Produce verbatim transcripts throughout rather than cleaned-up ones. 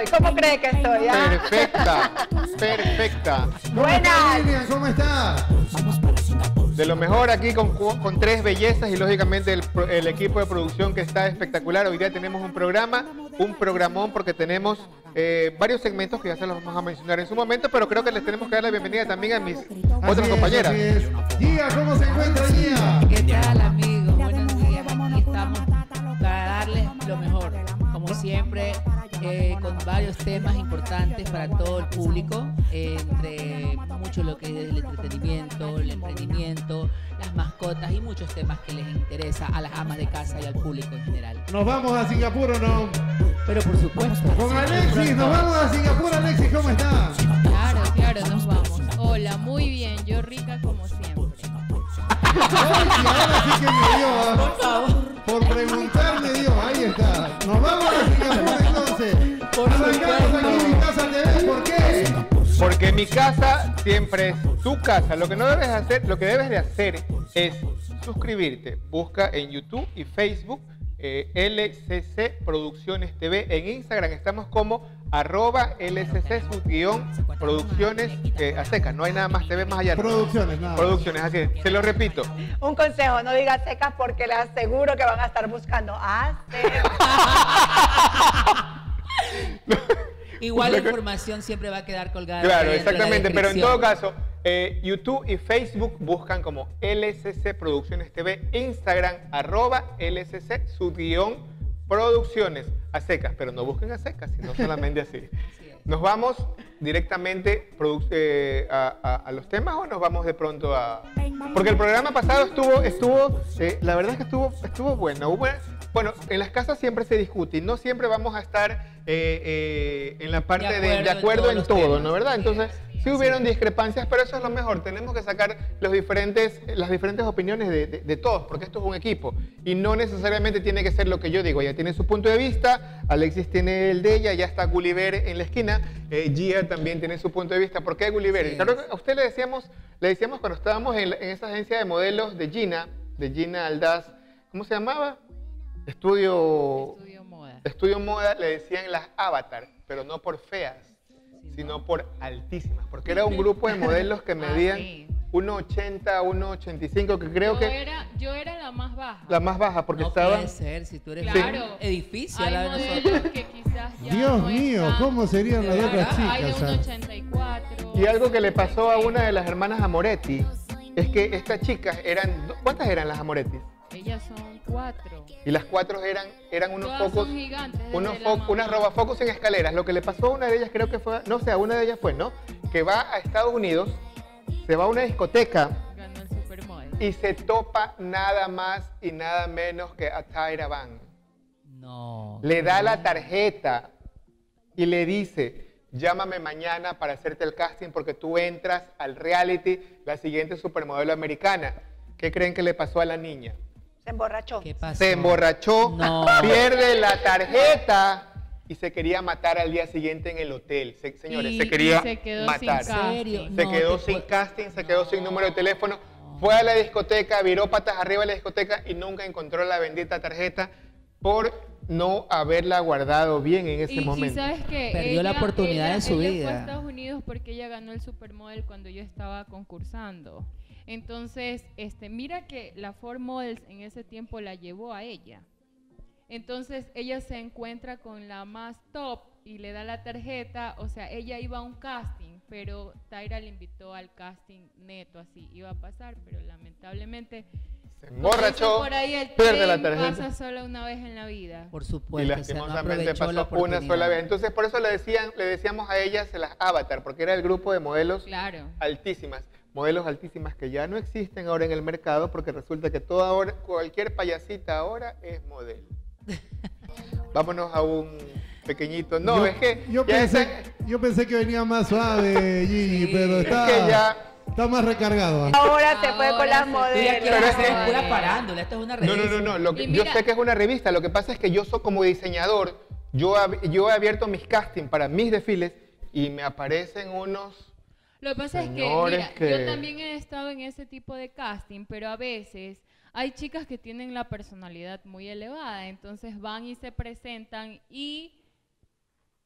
estoy? ¿Cómo cree que estoy? ¿Ah? Perfecta, perfecta. Buenas. ¿Cómo está? De lo mejor aquí con, con tres bellezas y lógicamente el, el equipo de producción que está espectacular. Hoy día tenemos un programa, un programón porque tenemos eh, varios segmentos que ya se los vamos a mencionar en su momento, pero creo que les tenemos que dar la bienvenida también a mis Así otras es, compañeras. así es. Gia, ¿cómo se encuentra Gia? ¿Qué tal, amigos? Buenos días. Aquí estamos para darles lo mejor, como siempre, eh, con varios temas importantes para todo el público, eh, entre mucho lo que es el entretenimiento, el emprendimiento, las mascotas y muchos temas que les interesa a las amas de casa y al público en general. ¿Nos vamos a Singapur o no? Pero por supuesto. Con Alexis, nos vamos a Singapur. Alexis, ¿cómo está? Claro, claro, nos vamos. Hola, muy bien, yo rica como siempre. Ay, sí, ahora sí que me dio, ¿ah? Por favor. Por preguntar me dio, ahí está. Nos vamos a Singapur entonces. Por Arrancamos supuesto. aquí en Mi Casa T V, ¿por qué? Porque mi casa siempre es tu casa. Lo que no debes hacer, lo que debes de hacer es suscribirte. Busca en YouTube y Facebook eh, L C C Producciones T V. En Instagram estamos como arroba L C C guión producciones eh, a secas. No hay nada más T V más allá. Producciones, nada. Producciones, así es. Se lo repito. Un consejo, no diga secas porque les aseguro que van a estar buscando a Igual la información siempre va a quedar colgada. Claro, dentro de la exactamente, pero en todo descripción. caso, eh, YouTube y Facebook buscan como L C C Producciones T V, Instagram, arroba L C C, subguión, producciones, a secas, pero no busquen a secas, sino solamente así. ¿Nos vamos directamente eh, a, a, a los temas o nos vamos de pronto a...? Porque el programa pasado estuvo, estuvo eh, la verdad es que estuvo, estuvo bueno. Hubo, bueno, en las casas siempre se discute y no siempre vamos a estar eh, eh, en la parte de acuerdo, de, de acuerdo en, en todo, temas, ¿no? ¿Verdad? Entonces, sí hubieron discrepancias, pero eso es lo mejor. Tenemos que sacar los diferentes, las diferentes opiniones de, de, de todos, porque esto es un equipo. Y no necesariamente tiene que ser lo que yo digo. Ella tiene su punto de vista, Alexis tiene el de ella, ya está Gulliver en la esquina, eh, Gia también tiene su punto de vista. ¿Por qué Gulliver? Sí. Claro, a usted le decíamos, le decíamos cuando estábamos en, en esa agencia de modelos de Gina, de Gina Aldaz, ¿cómo se llamaba? Estudio... Estudio Moda. Estudio Moda, le decían las avatar, pero no por feas, sino por altísimas, porque era un grupo de modelos que medían ah, sí. uno ochenta, uno ochenta y cinco, que creo yo que... Era, yo era la más baja. La más baja, porque no estaba... puede ser, si tú eres claro. un edificio hay la de nosotros. Que quizás ya Dios no mío, están, ¿cómo serían las otras chicas? Hay de uno ochenta y cuatro. Y algo que le pasó a una de las hermanas Amoretti, es que estas chicas eran... ¿Cuántas eran las Amoretti? Ellas son cuatro. Y las cuatro eran, eran unos Todas focos, son gigantes, unos fo unas robafocos en escaleras. Lo que le pasó a una de ellas, creo que fue, no sé, a una de ellas fue, ¿no? Que va a Estados Unidos, se va a una discoteca ganó el Supermodel y se topa nada más y nada menos que a Tyra Banks. No. Le da la tarjeta y le dice, llámame mañana para hacerte el casting porque tú entras al reality, la siguiente supermodelo americana. ¿Qué creen que le pasó a la niña? Se emborrachó. ¿Qué pasó? Se emborrachó, no. pierde la tarjeta y se quería matar al día siguiente en el hotel. Se, señores, y, se quería se quedó matar. Sin casting. Se no, quedó sin puedo... casting, se quedó no. sin número de teléfono. Fue a la discoteca, viró patas arriba de la discoteca y nunca encontró la bendita tarjeta por no haberla guardado bien en ese y, momento. Y sabes que perdió ella, la oportunidad ella, de su ella vida. Fue a Estados Unidos porque ella ganó el Supermodel cuando yo estaba concursando. Entonces, este, mira que la Ford Models en ese tiempo la llevó a ella. Entonces, ella se encuentra con la más top y le da la tarjeta. O sea, ella iba a un casting, pero Tyra le invitó al casting neto, así iba a pasar, pero lamentablemente se emborrachó, por ahí el pierde la tren tarjeta. pasa solo una vez en la vida. Por supuesto. Y lastimosamente o sea, no pasó una sola vez. Entonces, por eso le decían, le decíamos a ellas las avatar, porque era el grupo de modelos claro. altísimas. Modelos altísimas que ya no existen ahora en el mercado, porque resulta que toda hora, cualquier payasita ahora es modelo. Vámonos a un pequeñito. No, yo, es que yo pensé, está, yo pensé que venía más suave, Gigi, sí, pero está, es que ya, está más recargado. Ahora se fue Ahora con las se- modelos. Pero es Ay. pura parándula, esto es una no, revista. no, no, no. Lo que, Y yo mira- sé que es una revista. Lo que pasa es que yo soy como diseñador. Yo, hab- yo he abierto mis castings para mis desfiles y me aparecen unos. Lo que pasa Señores, es que, mira, que- yo también he estado en ese tipo de casting, pero a veces hay chicas que tienen la personalidad muy elevada, entonces van y se presentan y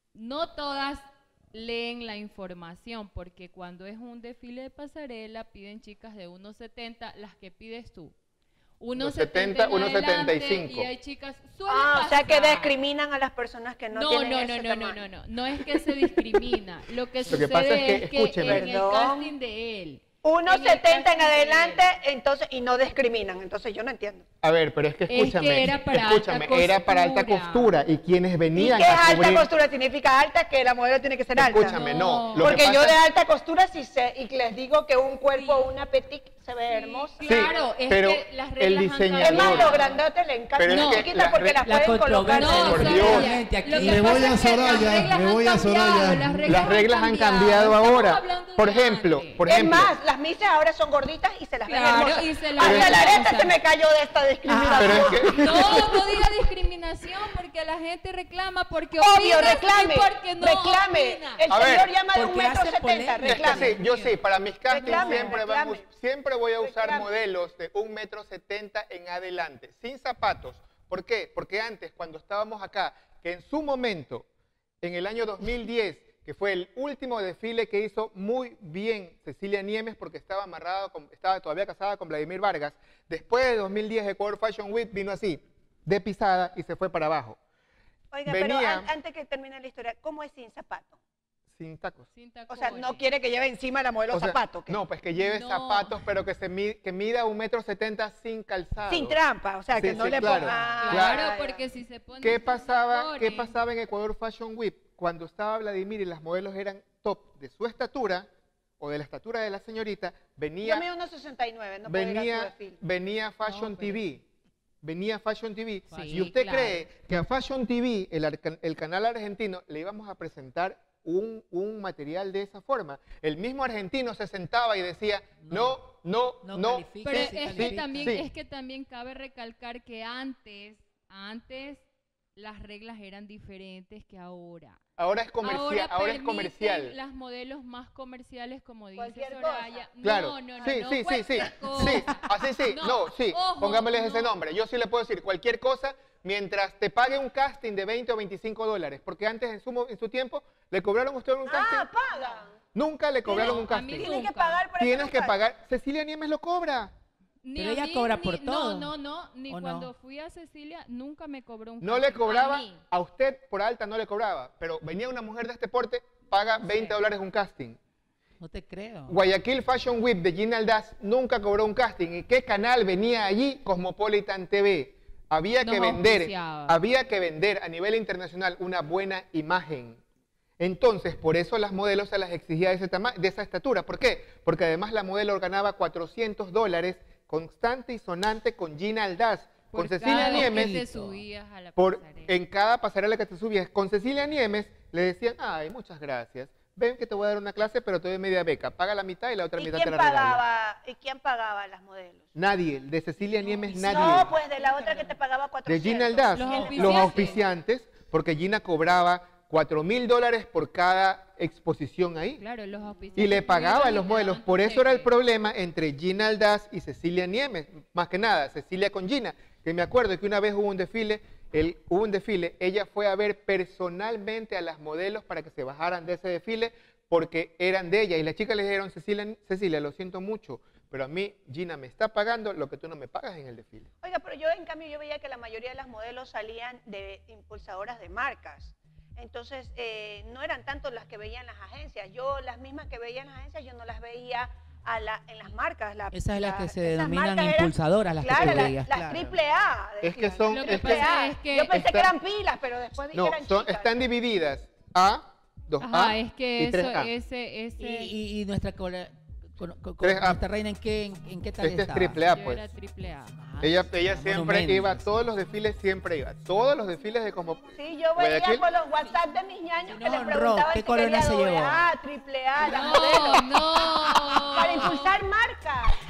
no todas leen la información, porque cuando es un desfile de pasarela piden chicas de uno setenta, las que pides tú. uno setenta, uno setenta y cinco. Y hay chicas suelen Ah, o sea que pasar. discriminan a las personas que no, No, tienen no, ese no, no, no, tamaño. no, no, no es que se discrimina. Lo que Lo que sucede pasa es que, es que escúcheme. en el Perdón. casting de él. uno en el setenta en casting de adelante, él, entonces, y no discriminan. Entonces yo no entiendo. A ver, pero es que Es que escúchame, era para escúchame, alta era para alta costura. costura y quienes ¿Y venían qué es a alta cubrir, costura? Significa alta que la modelo tiene que ser alta. escúchame, no, No. lo que Porque yo pasa de es- alta costura sí sé, y les digo que un cuerpo, Sí. una petit, se ve hermosa. Sí, Claro, es pero que las el reglas han diseñador- Es más, cambiado. los grandotes le encantan Pero las es que chiquitas la porque re- las la pueden colocar. controversia, No, Por Soraya, Dios. Aquí. lo que Me pasa voy a es que las Soraya, reglas me han voy a cambiado, Soraya. Las reglas, Las reglas han cambiado Estamos ahora. hablando de Por antes. ejemplo, por Es ejemplo, más, las mises ahora son gorditas y se las ven Claro, hermosas. y se las Hasta ven la areta hermosas. se me cayó de esta discriminación. pero es que No, no diga discriminación porque la gente reclama porque Obvio, opinas reclame, y porque no reclame. opina. El A ver, señor llama de un porque metro hace setenta, polémica. es que reclame. sí, yo sí, para mis castings Reclame, siempre, reclame. vamos, siempre voy a usar Reclame. modelos de un metro setenta en adelante, sin zapatos. ¿Por qué? Porque antes, cuando estábamos acá, que en su momento, en el año dos mil diez, que fue el último desfile que hizo muy bien Cecilia Niemes, porque estaba amarrada, con- estaba todavía casada con Vladimir Vargas. Después de dos mil diez, Ecuador Fashion Week vino así, de pisada y se fue para abajo, Oiga, pero venía- an- antes que termine la historia, ¿cómo es sin zapato? sin tacos. Sin O sea, tacones. no quiere que lleve encima la modelo O sea, zapato. ¿qué? no, pues que lleve No. zapatos, pero que se mi- que mida un metro setenta sin calzado. Sin trampa, o sea, que Sí, no sí, le claro. ponga. Ah, Claro, ya, ya. porque si se pone ¿Qué sus pasaba, ¿Qué tacones- pasaba en Ecuador Fashion Week? Cuando estaba Vladimir y las modelos eran top de su estatura o de la estatura de la señorita, venía, Yo mido unos sesenta y nueve, no puedo ir a su venía, desfile. venía Fashion No, pero- T V. Venía Fashion T V. Sí, y usted claro. cree que a Fashion T V, el, arca- el canal argentino, le íbamos a presentar un, un material de esa forma. El mismo argentino se sentaba y decía, no, no, No no. califica, Pero sí es que califica. también sí. es que también cabe recalcar que antes, antes las reglas eran diferentes que ahora. Ahora es comercial. Ahora, es permiten comercial. las modelos más comerciales, como dice Cualquier Soraya. cosa. Claro, No, no, no, sí, no, sí, sí, sí, cualquier cosa. sí, así sí, no, No, sí, ojo, pongámosles ese no. nombre. Yo sí le puedo decir cualquier cosa mientras te pague un casting de veinte o veinticinco dólares, porque antes en su, mo- en su tiempo le cobraron a usted un casting, Ah, pagan. nunca le cobraron No, un a mí casting. Tienen que Nunca. pagar por Tienes eso, que no pagar, Cecilia Niemes lo cobra, Ni Pero a ella mí, cobra ni- por todo. No, no, no, ni ¿O no? cuando fui a Cecilia nunca me cobró un no le casting, a cobraba, mí. a usted por alta no le cobraba, pero venía una mujer de este porte, paga veinte dólares un casting. No te creo. Guayaquil Fashion Week de Gina Aldaz nunca cobró un casting. ¿Y qué canal venía allí? Cosmopolitan T V. Había que Nos vender, auspiciaba. había que vender a nivel internacional una buena imagen. Entonces, por eso las modelos se las exigía de, ese tama- de esa estatura. ¿Por qué? Porque además la modelo ganaba cuatrocientos dólares constante y sonante con Gina Aldaz. Por Con Cecilia cada vez que Niemes, te subías a la por, pasarela. en cada pasarela que te subías, con Cecilia Niemes le decían, ay, muchas gracias. Ven que te voy a dar una clase, pero te doy media beca. Paga la mitad y la otra ¿Y mitad te quién la regalo. pagaba? ¿Y quién pagaba las modelos? Nadie, de Cecilia Niemes nadie. No, pues de la otra que te pagaba de cuatrocientos. Gina Aldaz, Los los auspiciantes. auspiciantes, porque Gina cobraba cuatro mil dólares por cada exposición ahí. Claro, los auspiciantes Y le pagaba a tuvieron los y te modelos. daban Por tu eso era el cheque. problema entre Gina Aldaz y Cecilia Niemes. Más que nada, Cecilia con Gina. Que me acuerdo que una vez hubo un desfile, el, hubo un desfile, ella fue a ver personalmente a las modelos para que se bajaran de ese desfile porque eran de ella. Y las chicas le dijeron, Cecilia, Cecilia, lo siento mucho, pero a mí Gina me está pagando lo que tú no me pagas en el desfile. Oiga, pero yo en cambio yo veía que la mayoría de las modelos salían de impulsadoras de marcas. Entonces, eh, no eran tanto las que veían las agencias. Yo, las mismas que veía en las agencias, yo no las veía a la, en las marcas. La, Esas son las que se esas denominan marcas eran- impulsadoras, las que claro, tú las- veías, las claro. triple A. Es que decían. son- Lo es que que- pasa es que... Yo pensé está- que eran pilas, pero después vi No, que eran son, chicas. están divididas A, dos A Ajá, es que y eso, tres A. ese, ese... Y, y- y nuestra, cole- con- con- con- Tres A. nuestra reina, ¿en qué, en, en qué tal Este es estaba? triple A, yo pues. era triple A. Ah, Ella, sí, ella sí, siempre monumento. iba, todos los desfiles siempre iba. Todos los desfiles de como... Sí, yo veía Guayaquil. por los WhatsApp de mis ñaños Si que no les honró, preguntaban ¿qué si corona quería se doble llevó? A, triple A, las modelos. No, no. Para impulsar marcas. Ah,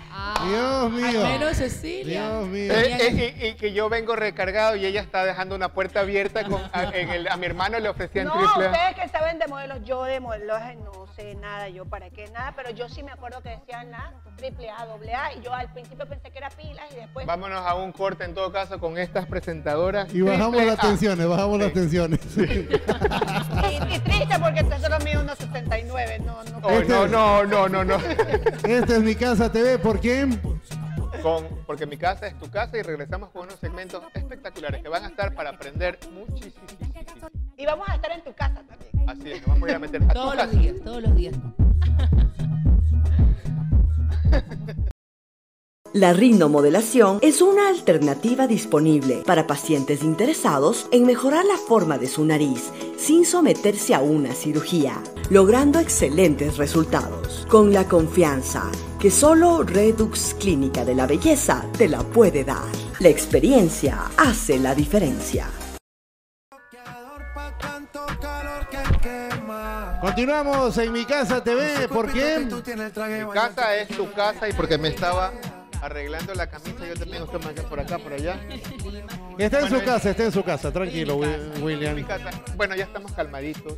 Dios mío. Al menos Cecilia. Dios mío. Eh, eh, y, y que yo vengo recargado y ella está dejando una puerta abierta. Con, a, en el, a mi hermano le ofrecían No, triple A. ustedes que saben de modelos, yo de modelos no sé nada, yo para qué nada, pero yo sí me acuerdo que decían la triple A, doble A, y yo al principio pensé que era pilas y después... Vámonos a un corte en todo caso con estas presentadoras. Y bajamos triple las A. tensiones, bajamos Sí. las tensiones. Y, y triste porque el tesoro mío es uno setenta y nueve, no, no. Oh, no, no, no, no, no. Esta es Mi Casa T V, ¿por qué? Con, porque mi casa es tu casa y regresamos con unos segmentos espectaculares que van a estar para aprender muchísimo. Y vamos a estar en tu casa también. Así es, nos vamos a ir a meter a Todos tu los casa. días, todos los días. La rinomodelación es una alternativa disponible para pacientes interesados en mejorar la forma de su nariz sin someterse a una cirugía, logrando excelentes resultados, con la confianza que solo Redux Clínica de la Belleza te la puede dar. La experiencia hace la diferencia. Continuamos en Mi Casa T V, ¿por qué? Mi casa es tu casa y porque me estaba arreglando la camisa, yo también estoy más por acá, por allá. Está en Bueno, su casa, está en su casa, tranquilo, Mi Wi- casa, William. mi casa. Bueno, ya estamos calmaditos.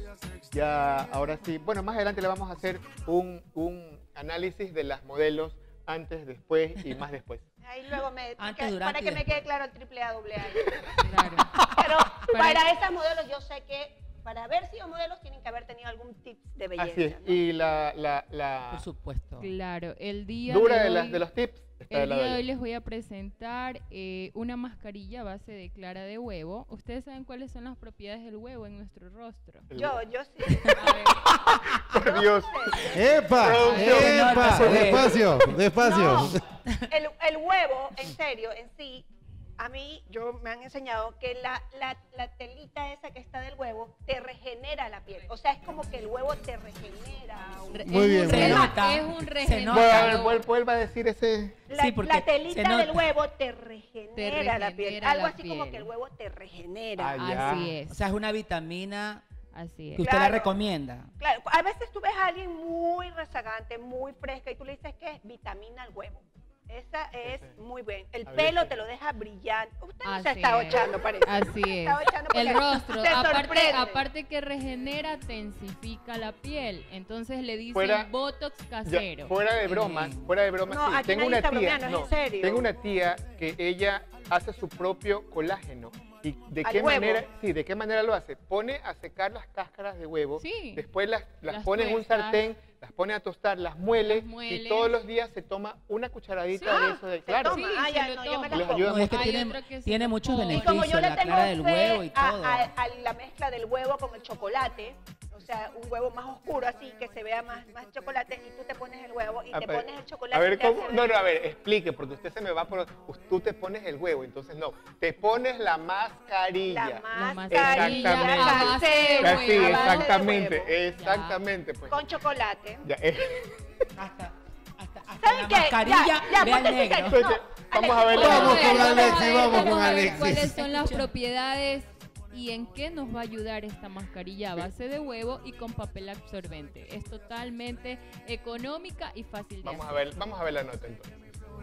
Ya, ahora sí. Bueno, más adelante le vamos a hacer un, un análisis de las modelos antes, después y más después. Ahí luego me... Antes, que- durante para y que me después. quede claro el triple A, doble A. Claro. Pero Para- para esas modelos yo sé que para haber sido modelos tienen que haber tenido algún tip de belleza. Así es. ¿no? Y la, la, la Por supuesto. Claro, el día dura de de, hoy, las, de los tips está de el lado día de hoy allá. les voy a presentar eh, una mascarilla a base de clara de huevo. ¿Ustedes saben cuáles son las propiedades del huevo en nuestro rostro? Yo, yo sí. A ver, Por Dios. ¡Epa! Producción. ¡Epa! Despacio, despacio. No, el, el huevo, en serio, en sí, a mí yo me han enseñado que la, la, la telita esa que está del huevo te regenera la piel. O sea, es como que el huevo te regenera. Re- Muy es bien, un muy bien. renota, Es un se regenerador. Vuelva, nota. vuelva, vuelva a decir ese. La, Sí, porque la se telita nota. del huevo te regenera, Te la piel. regenera Algo la así como piel. que el huevo te regenera. Ah, ya. Así es. O sea, es una vitamina Así que es. usted la Claro. recomienda. Claro, a veces tú ves a alguien muy rezagante, muy fresca y tú le dices que es vitamina al huevo. Esa es Ese. muy bien. El A pelo veces. te lo deja brillante. Usted no Así se está es. ochando, parece. Así Se es. está ochando porque El rostro, se aparte, sorprende. aparte que regenera, tensifica la piel. Entonces le dicen Fuera- botox Ya, casero. fuera de bromas, fuera de bromas, No, sí. aquí Tengo nadie una está tía, bromeando, es no, en serio. tengo una tía que ella hace su propio colágeno. ¿Y de ¿Al qué huevo? manera? Sí, ¿de qué manera lo hace? Pone a secar las cáscaras de huevo, Sí. después las, las, Las pone en un tuestas. sartén, las pone a tostar, las muele, Las muele. y todos los días se toma una cucharadita Sí. de eso de Se claro. toma. Sí, Ah, se ya, lo no, yo me toma. las Les como. ayuda No, es que Hay tiene, otro que se tiene lo muchos pone. Y beneficios, como yo le la tengo clara del fe huevo y a, todo. a- a la mezcla del huevo con el chocolate, o sea, un huevo más oscuro así, que se vea más, más chocolate, y tú te pones el huevo y Ah, te pero- pones el chocolate. A ver, y te ¿cómo? hace No, ver- no, a ver, explique, porque usted se me va por... Tú te pones el huevo, entonces no. Te pones la mascarilla. La La mascarilla Exactamente. a base de casera, huevo. Así, a base de exactamente, huevo, exactamente, pues. con chocolate. Ya, eh. Hasta, hasta, hasta ¿Saben la qué? mascarilla Ya, ya, ve al ponte negro. serio. Entonces, vamos a ver la- Vamos con Vamos a ver, Alexis, vamos con vamos a ver Alexis. ¿Cuáles son las propiedades y en qué nos va a ayudar esta mascarilla a base de huevo y con papel absorbente? Es totalmente económica y fácil de Vamos a hacer. ver, vamos a ver la nota entonces.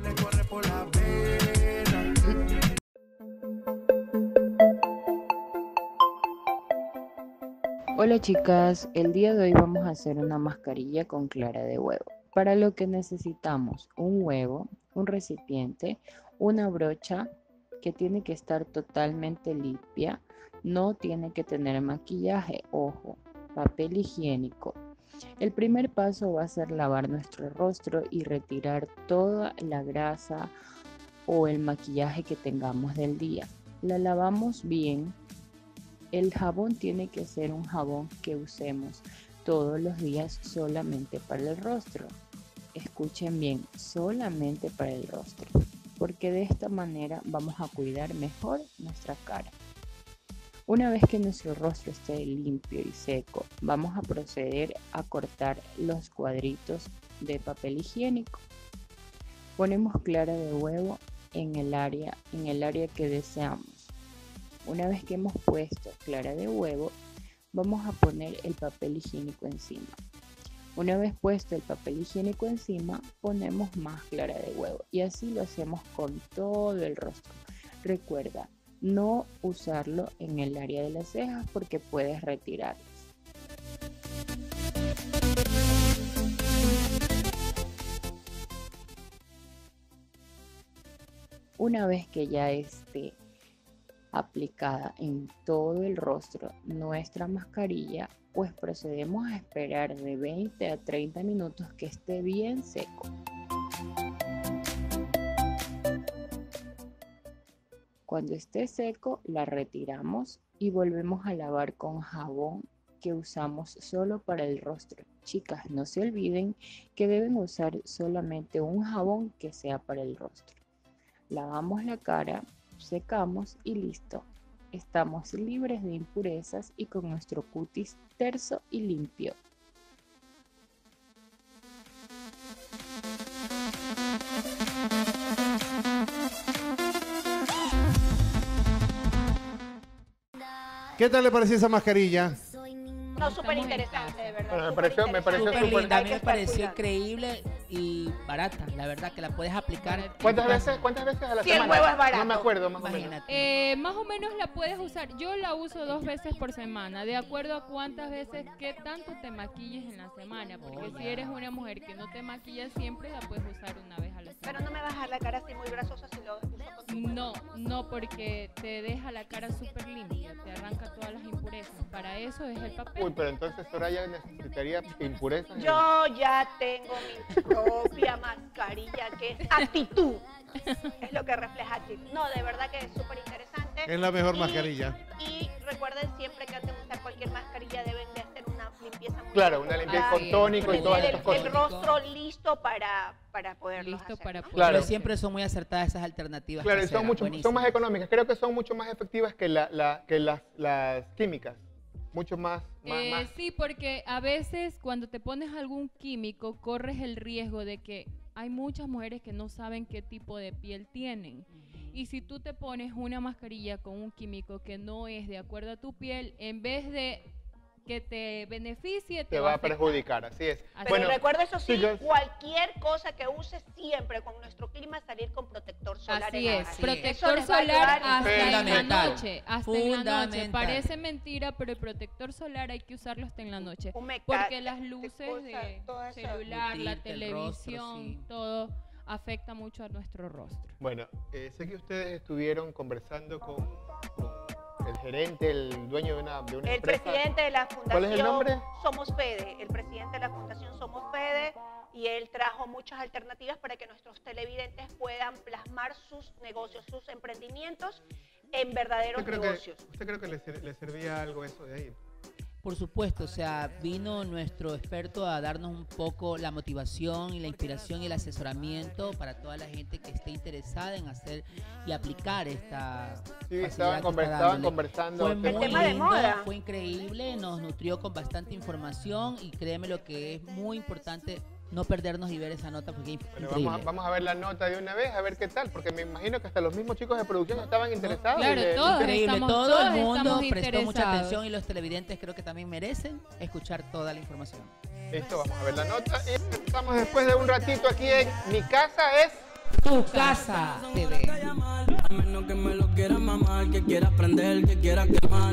Hola chicas, el día de hoy vamos a hacer una mascarilla con clara de huevo, para lo que necesitamos un huevo, un recipiente, una brocha que tiene que estar totalmente limpia, no tiene que tener maquillaje, ojo, papel higiénico. El primer paso va a ser lavar nuestro rostro y retirar toda la grasa o el maquillaje que tengamos del día. La lavamos bien. El jabón tiene que ser un jabón que usemos todos los días solamente para el rostro. Escuchen bien, solamente para el rostro, porque de esta manera vamos a cuidar mejor nuestra cara. Una vez que nuestro rostro esté limpio y seco, vamos a proceder a cortar los cuadritos de papel higiénico. Ponemos clara de huevo en el área, en el área que deseamos. Una vez que hemos puesto clara de huevo, vamos a poner el papel higiénico encima. Una vez puesto el papel higiénico encima, ponemos más clara de huevo y así lo hacemos con todo el rostro. Recuerda, no usarlo en el área de las cejas porque puedes retirarlas. Una vez que ya esté aplicada en todo el rostro nuestra mascarilla, pues procedemos a esperar de veinte a treinta minutos que esté bien seco. Cuando esté seco, la retiramos y volvemos a lavar con jabón que usamos solo para el rostro. Chicas, no se olviden que deben usar solamente un jabón que sea para el rostro. Lavamos la cara, secamos y listo. Estamos libres de impurezas y con nuestro cutis terso y limpio. ¿Qué tal le pareció esa mascarilla? No, súper interesante, de verdad. Bueno, me súper pareció- me pareció interesante. Súper linda, a Hay mí que me estar pareció cuidando. increíble y barata, la verdad que la puedes aplicar. en ¿Cuántas casa. veces, ¿Cuántas veces a la Cien semana? huevos es barato. No me acuerdo, más o menos. Imagínate. Eh, más o menos la puedes usar. Yo la uso dos veces por semana, de acuerdo a cuántas veces, qué tanto te maquilles en la semana. Porque si eres una mujer que no te maquilla siempre, la puedes usar una vez a la semana. Pero no me vas a dejar la cara así muy grasosa si lo uso con tu No, no, porque te deja la cara súper limpia, te arranca todas las impurezas. Para eso es el papel. Uy, pero entonces Soraya necesitaría impurezas. en- Yo ya tengo mi propia mascarilla que es actitud. Es lo que refleja actitud. No, de verdad que es súper interesante. Es la mejor Y- mascarilla. Y recuerden siempre que antes de usar cualquier mascarilla deben de hacer una limpieza muy Claro, una profunda. limpieza Así con es. tónico y Tener todas el, estas cosas. el rostro listo para, para poderlo Listo hacer, para ¿no? poder. Claro. Pero siempre son muy acertadas esas alternativas. Claro, y son, caseras, mucho, son buenísimas. más económicas. Creo que son mucho más efectivas que, la, la- que las, las químicas. Mucho más. más, Eh, más. Sí, porque a veces cuando te pones algún químico corres el riesgo de que hay muchas mujeres que no saben qué tipo de piel tienen. Y si tú te pones una mascarilla con un químico que no es de acuerdo a tu piel, en vez de que te beneficie, te, Te va a afectar. perjudicar, así es. Pero Bueno, recuerda eso sí, chicos. cualquier cosa que uses siempre con nuestro clima salir con protector solar Así en la es, cara. Así protector Eso les va a solar ayudar hasta en la Fundamental. noche, hasta en la noche. Fundamental. Parece mentira, pero el protector solar hay que usarlo hasta en la noche. Un make-up, Porque las te luces cosa, de toda esa- celular, la Nutrirte el rostro, televisión, sí. todo afecta mucho a nuestro rostro. Bueno, eh, sé que ustedes estuvieron conversando con, con el gerente, el dueño de una, de una El empresa. presidente de la fundación ¿Cuál es el nombre? Somos Fede, el presidente de la fundación Somos Fede, y él trajo muchas alternativas para que nuestros televidentes puedan plasmar sus negocios, sus emprendimientos en verdaderos ¿Usted creo, que, negocios. ¿Usted creo que le, ser- le servía algo eso de ahí? Por supuesto, o sea, vino nuestro experto a darnos un poco la motivación y la inspiración y el asesoramiento para toda la gente que esté interesada en hacer y aplicar esta Sí, facilidad estaban, que conver- está estaban dándole. conversando. Fue El muy tema de lindo, moda. fue increíble, nos nutrió con bastante información y créeme lo que es muy importante no perdernos y ver esa nota porque es Bueno, increíble. vamos, a, vamos a ver la nota de una vez, a ver qué tal, porque me imagino que hasta los mismos chicos de producción estaban interesados. Claro, y le- todos. Increíble, estamos- todo todos el mundo estamos prestó mucha interesados. atención y los televidentes creo que también merecen escuchar toda la información. Listo, vamos a ver la nota. Y estamos después de un ratito aquí en Mi Casa es... Tu casa T V. A menos que me lo quiera mamar, que quiera aprender, que quiera quemar.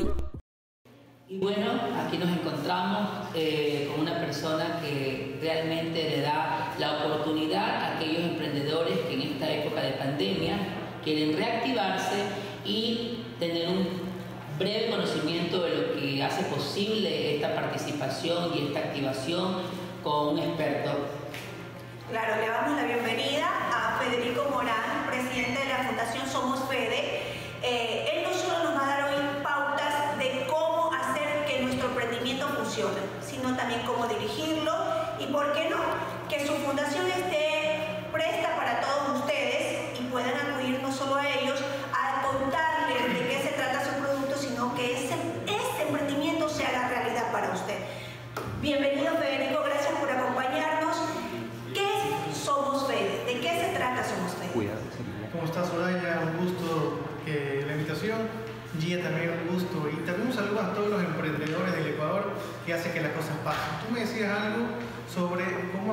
Y bueno, aquí nos encontramos eh, con una persona que realmente le da la oportunidad a aquellos emprendedores que en esta época de pandemia quieren reactivarse y tener un breve conocimiento de lo que hace posible esta participación y esta activación con un experto. Claro, le damos la bienvenida a Federico Morán, presidente de la Fundación Somos Fede. Eh, él no solo nos va a dar hoy pautas de cómo hacer que nuestro emprendimiento funcione, sino también cómo dirigirlo y, ¿por qué no?, que su fundación esté presta para todos ustedes y puedan acudir no solo a ellos a contarles de qué se trata su producto, sino que ese, ese emprendimiento se haga realidad para usted. Bienvenido, Federico, gracias por acompañarnos. ¿Qué es Somos Fede? ¿De qué se trata Somos Fede? ¿Cómo estás, Soraya? Un gusto que la invitación. Gia, también un gusto. Y también un saludo a todos los emprendedores del Ecuador que hacen que las cosas pasen. Tú me decías algo sobre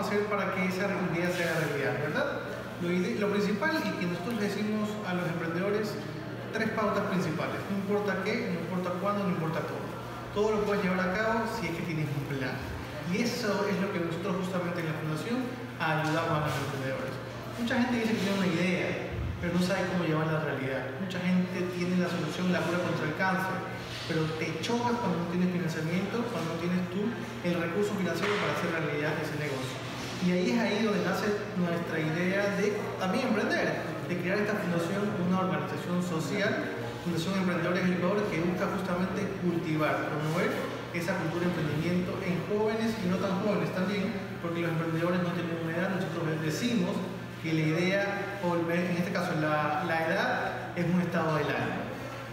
vamos a hacer para que esa idea sea realidad, ¿verdad? Lo, ide- lo principal y que nosotros le decimos a los emprendedores, tres pautas principales. No importa qué, no importa cuándo, no importa cómo. Todo lo puedes llevar a cabo si es que tienes un plan. Y eso es lo que nosotros justamente en la Fundación ayudamos a los emprendedores. Mucha gente dice que tiene una idea, pero no sabe cómo llevarla a la realidad. Mucha gente tiene la solución, la cura contra el cáncer, pero te chocas cuando no tienes financiamiento, cuando no tienes tú el recurso financiero para hacer realidad ese negocio. Y ahí es ahí donde nace nuestra idea de también emprender, de crear esta fundación, una organización social, Fundación Emprendedores del Ecuador, que busca justamente cultivar, promover esa cultura de emprendimiento en jóvenes y no tan jóvenes también, porque los emprendedores no tienen una edad. Nosotros les decimos que la idea, o en este caso la, la edad, es un estado del alma.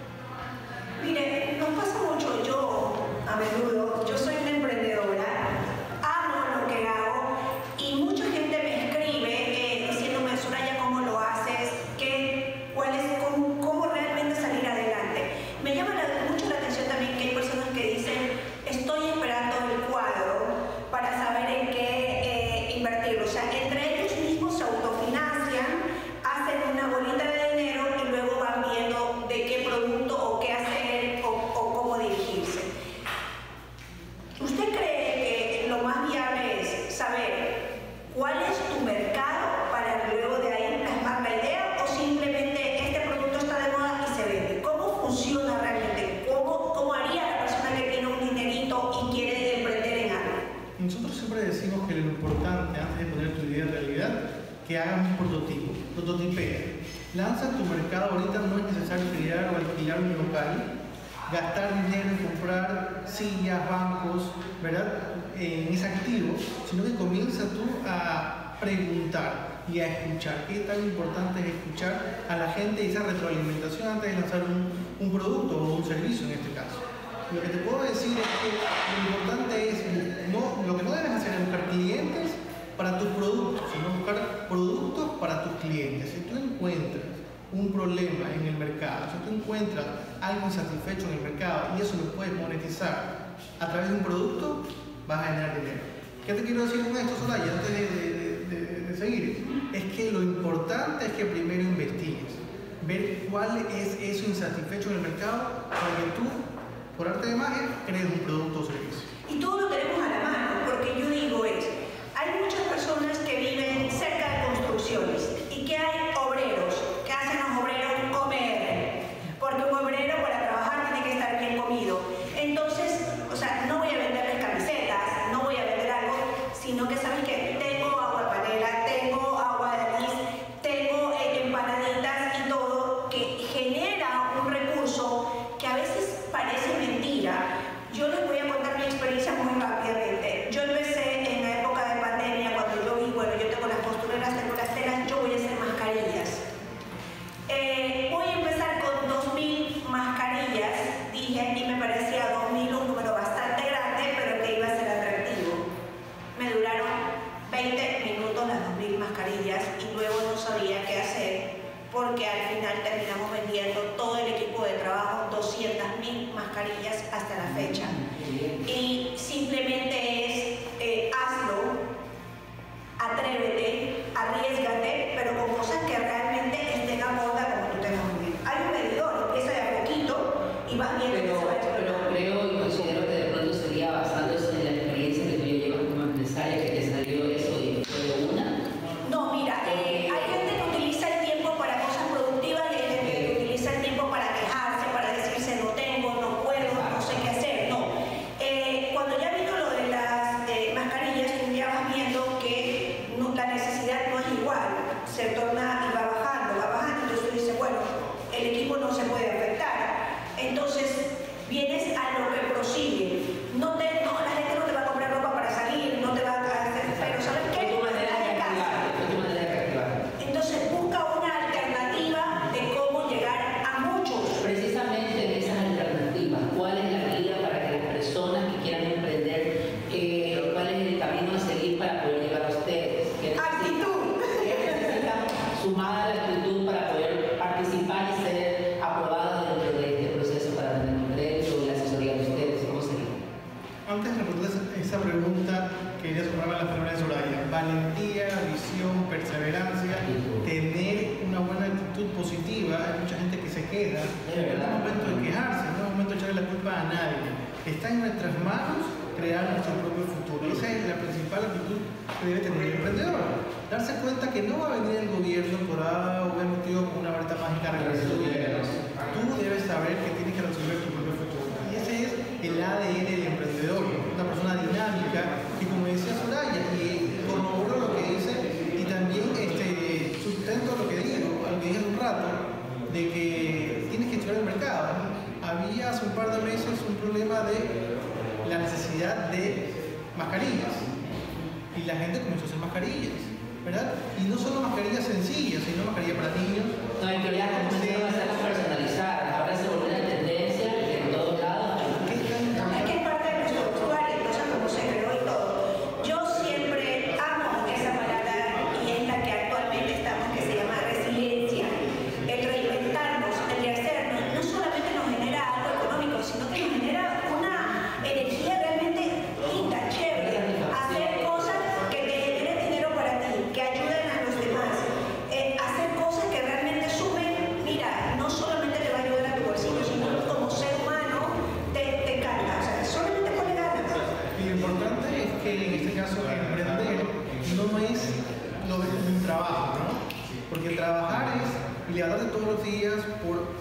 Mire, nos pasa mucho, yo a menudo, yo soy una emprendedora, amo lo que hago y mucha gente me escribe eh, diciéndome, Soraya, ¿cómo lo haces? ¿Qué, cuál es, cómo, cómo realmente salir adelante? Me llama la, mucho la atención también que hay personas que dicen, estoy esperando el cuadro para saber en qué eh, invertirlo. O sea, entre ellos mismos se autofinancian, hacen una bolita de dinero y luego van viendo de qué producto o qué hacer o, o cómo dirigirse. ¿Usted cree que lo más viable es saber cuál es tu mercado para luego de ahí plasmar la idea o simplemente este producto está de moda y se vende? ¿Cómo funciona realmente? ¿Cómo, cómo haría la persona que tiene un dinerito y quiere emprender en algo? Nosotros siempre decimos que lo importante antes de poner tu idea en realidad, que hagas un prototipo, prototipea. Lanza tu mercado, ahorita no es necesario crear o alquilar un local, gastar dinero en comprar sillas, bancos, ¿verdad? En ese activo, sino que comienza tú a preguntar y a escuchar. ¿Qué tan importante es escuchar a la gente y esa retroalimentación antes de lanzar un, un producto o un servicio en este caso? Lo que te puedo decir es que lo importante es, no, lo que no debes hacer es buscar clientes para tus productos, sino buscar productos para tus clientes. Si tú encuentras un problema en el mercado, si tú encuentras algo insatisfecho en el mercado y eso lo puedes monetizar a través de un producto, vas a generar dinero. ¿Qué te quiero decir con esto, Soraya, antes de, de, de, de seguir? Es que lo importante es que primero investigues, ver cuál es eso insatisfecho en el mercado para que tú, por arte de magia, crees un producto o servicio. Y todo lo tenemos a la mano, porque yo digo es, hay muchas personas que viven cerca de construcciones y que hay obreros, que hacen los obreros comer, porque un obrero para trabajar tiene que estar bien comido. Entonces, o sea, no voy a venderles camisetas, no voy a vender algo, sino que sabes que tengo agua panela, tengo agua de anís, tengo eh, empanaditas y todo, que genera un recurso que a veces parece mentira. Yo les voy a contar mi experiencia muy rápidamente. Yo empecé en la época de pandemia, cuando yo vi, bueno, yo tengo las costureras, tengo las telas, yo voy a hacer mascarillas. Eh, voy a empezar con dos mil mascarillas, dije, y me parecía dos mil un número bastante grande, pero que iba a ser atractivo. Me duraron veinte minutos las dos mil mascarillas y luego no sabía qué hacer, porque al final terminamos vendiendo todo el equipo de trabajo, doscientas mil mascarillas hasta la fecha. Y simplemente es, eh, hazlo, atrévete, arriésgate, pero con cosas que realmente estén a moda como tú tengas muy bien. Hay un medidor, empieza de a poquito y vas viendo que se va a Pero creo y considero que de pronto sería basándose en la experiencia que tú ya llevas como empresaria, que te salió eso y fue de una. No, mira, eh, hay gente que utiliza el tiempo para cosas productivas y hay gente que utiliza el tiempo para quejarse, para decirse no tengo, no puedo, no sé qué hacer. No. Eh, cuando ya vino lo de las eh, mascarillas, tú ya vas viendo que no, la necesidad no es igual, se torna y va bajando, va bajando, entonces tú dices, bueno, el equipo no se puede afectar. Entonces, vienes a lo que prosigue. No, te, no, la gente no te va a comprar ropa para salir, no te va a hacer, pero ¿sabes qué? Entonces busca una alternativa de cómo llegar a muchos. Precisamente en esas alternativas, ¿cuál es la guía para que las personas que quieran emprender, eh, cuál es el camino a seguir para poder llegar a ustedes? ¿Qué actitud? ¿Qué necesitan sumada a la actitud para poder participar y ser aprobados dentro de este proceso para tener un crédito y la asesoría de ustedes? ¿Cómo sería? Antes de responder esa pregunta, quería sumarme a la palabra de Soraya. valentía, visión, perseverancia, tener una buena actitud positiva. Hay mucha gente que se queda, no es momento de quejarse, no es momento de echarle la culpa a nadie. Está en nuestras manos crear nuestro propio futuro. Esa es la principal actitud que debe tener el emprendedor. Darse cuenta que no va a venir el gobierno por A o B motivo con una varita mágica a resolver tu vida. Tú debes saber que tienes que resolver tu propio futuro. Y ese es el A D N del emprendedor, una persona dinámica que, como decía Soraya, y corroboro lo que dice y también este, sustento lo que digo, lo que dije hace un rato, de que tienes que estudiar el mercado. Había hace un par de meses un problema de la necesidad de mascarillas y la gente comenzó a hacer mascarillas, ¿verdad? Y no solo mascarillas sencillas, sino mascarillas para niños. No, y que ya comenzaron a hacerlas personalizadas, ahora se volvió una tendencia en todos lados. Es que es parte de nuestro vestuario, entonces como se creó y todo. Yo siempre amo esa palabra y es la que actualmente estamos, que se llama resiliencia. El reinventarnos, el rehacernos, no solamente nos genera algo económico, sino que nos genera una energía realmente linda, chévere. Hacer cosas que te generen dinero para ti, que ayuden a los demás. Eh, hacer cosas que realmente sumen, mira, no solamente te va a ayudar a tu bolsillo, sino como ser humano te, te encanta. O sea, solamente pone ganas. Y lo importante es que en este caso emprender no es lo de un trabajo, ¿no? Porque trabajar es levantarte todos los días por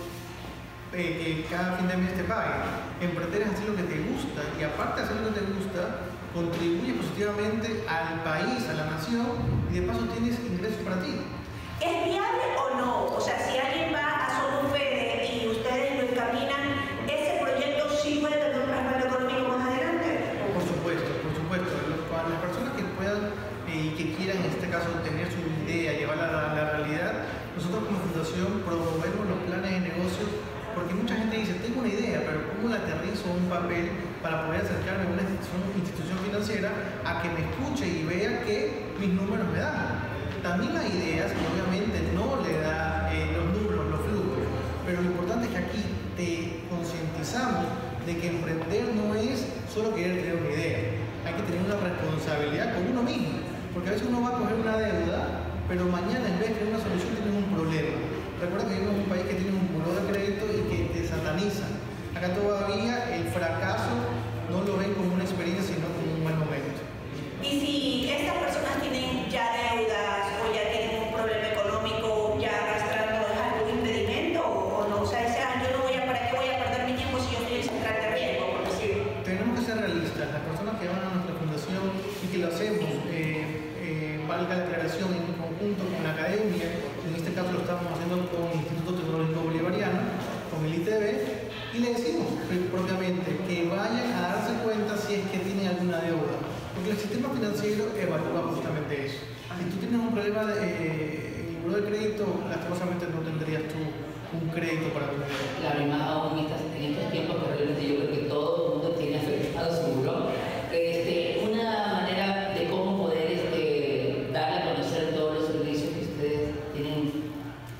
eh, que cada fin de mes te paguen. Emprender es hacer lo que te gusta y aparte de hacer lo que te gusta, contribuye positivamente al país, a la nación y de paso tienes ingresos para ti. ¿Es viable o no? O sea, si alguien va a Somos Fede y ustedes lo encaminan, ¿ese proyecto sí puede tener un respaldo económico más adelante? Por supuesto, por supuesto. Los- Para las personas que puedan eh, y que quieran en este caso tener su idea, llevarla a la, a la realidad, nosotros como fundación promovemos los planes de negocio porque mucha gente dice, tengo una idea, pero ¿cómo la aterrizo a un papel para poder acercarme a una institución, institución financiera a que me escuche y vea que mis números me dan? También hay ideas que obviamente no le da eh, los números, los flujos, pero lo importante es que aquí te concientizamos de que emprender no es solo querer tener una idea, hay que tener una responsabilidad con uno mismo, porque a veces uno va a coger una deuda, pero mañana en vez de tener una solución tienes un problema. Recuerda que vivimos en un país que tiene un buró de crédito y que te satanizan. Acá todavía el fracaso no lo ven como una experiencia, sino como un buen momento. Y si estas personas tienen ya deudas o ya tienen un problema económico ya arrastrando, ¿es algún impedimento o, o no? O sea, ese, ah, yo no voy a, ¿para qué voy a perder mi tiempo si yo estoy en central de riesgo, por decir? Tenemos que ser realistas. Las personas que van a nuestra fundación y que lo hacemos, eh, eh, valga la aclaración, en conjunto con la academia, en este caso lo estamos haciendo con el Instituto Tecnológico Bolivariano, con el I T B, y le decimos eh, propiamente que vayan a darse cuenta si es que tienen alguna deuda. Porque el sistema financiero evalúa justamente eso. Si tú tienes un problema de, eh, en el buró de crédito, lastimosamente no tendrías tú un crédito para tu vida. Claro, y más aún en, estas- en estos tiempos que realmente yo creo que todo el mundo tiene afectado su buró. Este, una manera de cómo poder este, darle a conocer todos los servicios que ustedes tienen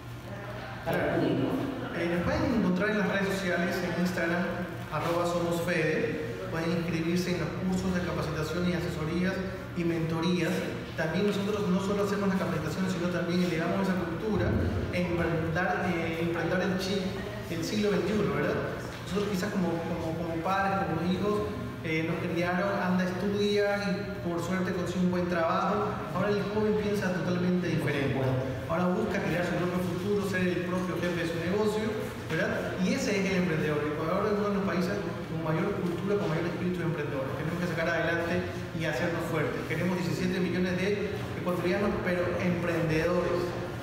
para el público. Eh, nos pueden encontrar en las redes sociales, en Instagram, arroba Somos Fede. Pueden inscribirse en los cursos de capacitación y asesorías y mentorías. También nosotros no solo hacemos las capacitaciones, sino también elevamos esa cultura en implantar, eh, implantar el chip del siglo veintiuno, ¿verdad? Nosotros quizás como, como, como padres, como hijos, eh, nos criaron, anda, estudia y por suerte consigue un buen trabajo. Ahora el joven piensa totalmente diferente. Ahora busca crear su propio futuro, ser el propio jefe de su negocio, ¿verdad? Y ese es el emprendedor. Ecuador es uno de los países con mayor cultura, con mayor espíritu de emprendedores. Tenemos que sacar adelante y hacernos fuertes. Queremos diecisiete millones de ecuatorianos, pero emprendedores.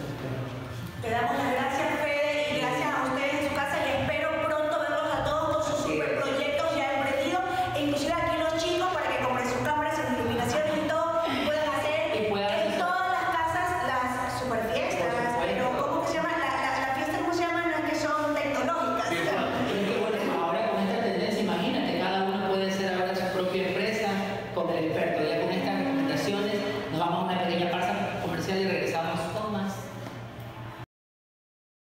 Te damos las gracias, Fede, y gracias a ustedes en su casa y espero pronto verlos a todos con sus super proyectos ya emprendidos, e inclusive aquí los chicos para que compren sus cámaras, sus iluminaciones y todo, y puedan hacer Y puedan en hacer- todas las casas las super fiestas, Por supuesto. pero ¿cómo que se llama? La, la, la fiesta, ¿cómo se llaman? Las que son tecnológicas. Y bueno, ahora con esta tendencia, imagínate, cada uno puede ser ahora su propia empresa con el experto. Ya con estas recomendaciones nos vamos a una pequeña pausa comercial y regresamos con más.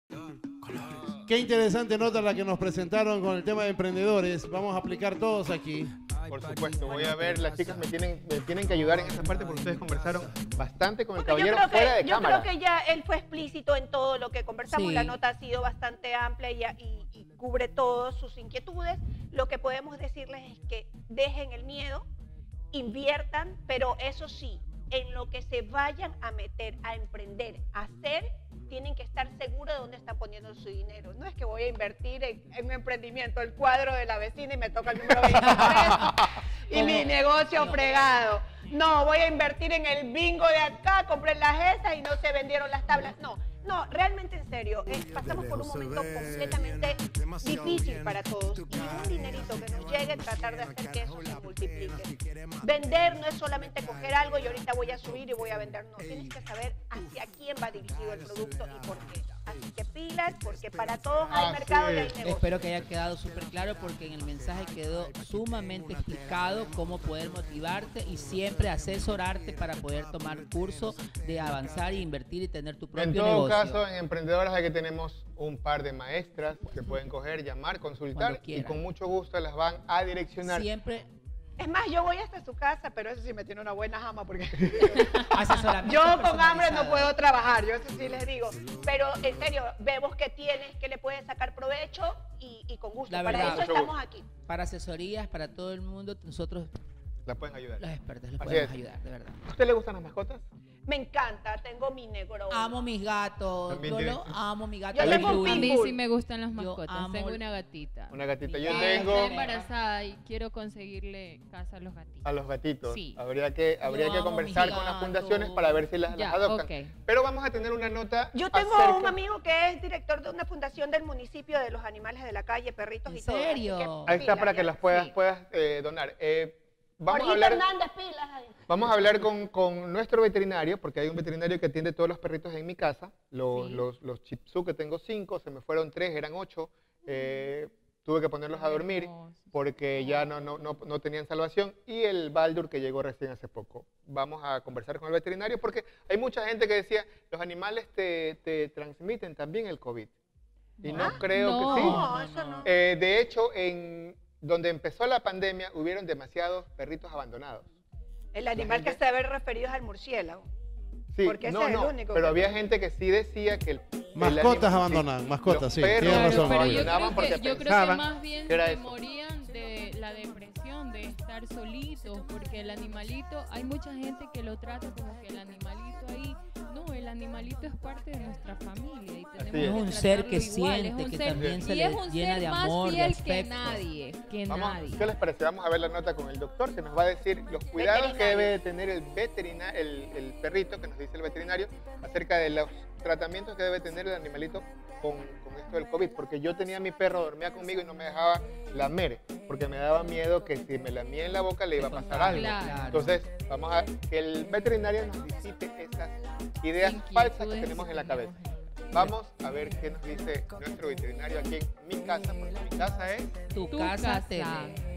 Qué interesante nota la que nos presentaron con el tema de emprendedores. Vamos a aplicar todos aquí. Por supuesto, voy a ver, las chicas me tienen, me tienen que ayudar en esa parte porque ustedes conversaron bastante con el Porque caballero yo creo fuera que, de yo cámara. creo que ya él fue explícito en todo lo que conversamos. Sí. La nota ha sido bastante amplia y, y, y cubre todas sus inquietudes. Lo que podemos decirles es que dejen el miedo, inviertan, pero eso sí, en lo que se vayan a meter, a emprender, a hacer, tienen que estar seguros de dónde están poniendo su dinero. No es que voy a invertir en, en un emprendimiento, el cuadro de la vecina y me toca el número veintitrés y mi negocio fregado. No, voy a invertir en el bingo de acá, compré las esas y no se vendieron las tablas. No, no, realmente en serio, eh, pasamos por un momento completamente difícil para todos y un dinerito que nos llegue, tratar de hacer que eso se multiplique. Vender no es solamente coger algo y ahorita voy a subir y voy a vender, no, tienes que saber hacia quién va dirigido el producto y por qué. Así que pilas, porque para todos hay Así mercado y hay es. negocio. Espero que haya quedado súper claro porque en el mensaje quedó sumamente explicado cómo poder motivarte y siempre asesorarte para poder tomar curso de avanzar e invertir y tener tu propio En todo negocio. caso, en Emprendedoras aquí tenemos un par de maestras que pueden coger, llamar, consultar Cuando y quieran. con mucho gusto las van a direccionar. Siempre Es más, yo voy hasta su casa, pero eso sí me tiene una buena jama porque asesoramiento yo con hambre no personalizado. puedo trabajar, yo eso sí les digo. Pero en serio, vemos que tienes, que le puedes sacar provecho y, y con gusto. La Para verdad. eso Mucho estamos gusto. aquí. Para asesorías, para todo el mundo, nosotros, La pueden ayudar. los expertos, les Así podemos es. ayudar, de verdad. ¿A usted le gustan las mascotas? Me encanta, tengo mi negro. Amo mis gatos, También yo tiene- lo amo, mi gato. Yo es tengo un Luli. A mí Pitbull. sí me gustan las Yo mascotas. amo Tengo el- una gatita. Una gatita. Yo Que tengo Está embarazada y quiero conseguirle casa a los gatitos. a los gatitos. Sí. Habría que, habría Yo que amo conversar mis con las gatos. fundaciones para ver si las, Ya, las adoptan. ok. Pero vamos a tener una nota Yo tengo acerca- un amigo que es director de una fundación del municipio de los animales de la calle, perritos ¿En y todo. así serio? que Ahí está pilas, para que ya. las puedas, Sí. puedas eh, donar. Eh, vamos a Jorgito hablar... Hernández, pilas ahí. Vamos a hablar con, con nuestro veterinario, porque hay un veterinario que atiende todos los perritos en mi casa. Los, Sí. los, los Shih Tzu que tengo cinco, se me fueron tres, eran ocho. Eh, tuve que ponerlos a dormir Hermoso. porque ya no, no, no, no tenían salvación. Y el Baldur que llegó recién hace poco. Vamos a conversar con el veterinario porque hay mucha gente que decía, los animales te, te transmiten también el COVID. Y no ¿Ah? creo No. que sí. No, eso no. Eh, de hecho, en donde empezó la pandemia, hubieron demasiados perritos abandonados. El animal que se debe referir es al murciélago. Sí, Porque ese no, es el no, único pero que- había gente que sí decía que el, el Mascotas anima- abandonadas, sí, mascotas, los sí, perros tienes Claro, razón, pero yo abandonaban creo porque que, yo creo que pensaban más bien que era se eso. morían de la depresión, de estar solitos, porque el animalito, hay mucha gente que lo trata como que el animalito ahí, no, el animalito es parte de nuestra familia y tenemos es. que Es un tratarlo ser que igual, siente, es un que ser- también se y le es un llena ser de más amor, de fiel que afecto. nadie, que Vamos, nadie. ¿qué les parece? Vamos a ver la nota con el doctor que nos va a decir los cuidados que Veterinario. debe de tener el, veterina, el, el perrito, que nos dice el veterinario, acerca de los tratamientos que debe tener el animalito con, con esto del COVID. Porque yo tenía a mi perro, dormía conmigo y no me dejaba lamer, porque me daba miedo que si me lamía en la boca le iba a pasar algo. Claro. Entonces, vamos a que el veterinario nos disipe esas ideas falsas que Inquietudes tenemos en la que cabeza. tenemos. Vamos a ver qué nos dice nuestro veterinario aquí en mi casa, porque mi casa es... Tu, Tu casa, casa. tele.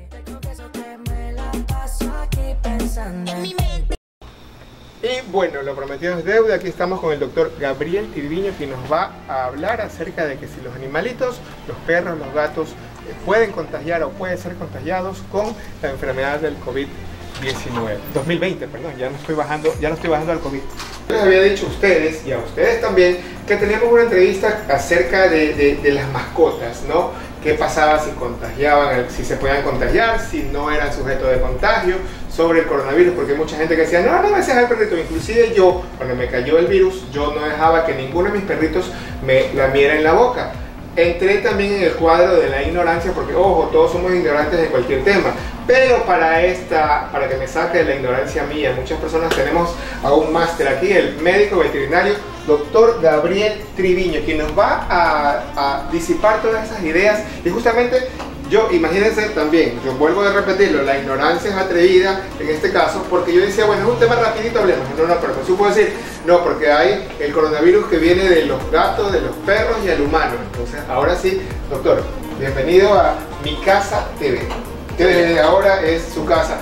Y bueno, lo prometido es deuda. Aquí estamos con el doctor Gabriel Tirviño, que nos va a hablar acerca de que si los animalitos, los perros, los gatos, eh, pueden contagiar o pueden ser contagiados con la enfermedad del COVID diecinueve. dos mil veinte, perdón, ya no estoy bajando, ya no estoy bajando al COVID. Les había dicho a ustedes y a ustedes también que teníamos una entrevista acerca de, de, de las mascotas, ¿no? ¿Qué pasaba si contagiaban, si se podían contagiar, si no eran sujetos de contagio, sobre el coronavirus? Porque hay mucha gente que decía, no, no me seas el perrito. Inclusive yo, cuando me cayó el virus, yo no dejaba que ninguno de mis perritos me lamiera en la boca. Entré también en el cuadro de la ignorancia, porque, ojo, todos somos ignorantes de cualquier tema. Pero para esta, para que me saque de la ignorancia mía, muchas personas tenemos a un máster aquí, el médico veterinario, doctor Gabriel Triviño, quien nos va a, a disipar todas esas ideas. Y justamente yo, imagínense también, yo vuelvo a repetirlo, la ignorancia es atrevida en este caso, porque yo decía, bueno, es un tema rapidito, hablemos. No, no, pero me supo decir, no, porque hay el coronavirus que viene de los gatos, de los perros y al humano. Entonces, ahora sí, doctor, bienvenido a Mi Casa T V. Que desde ahora es su casa.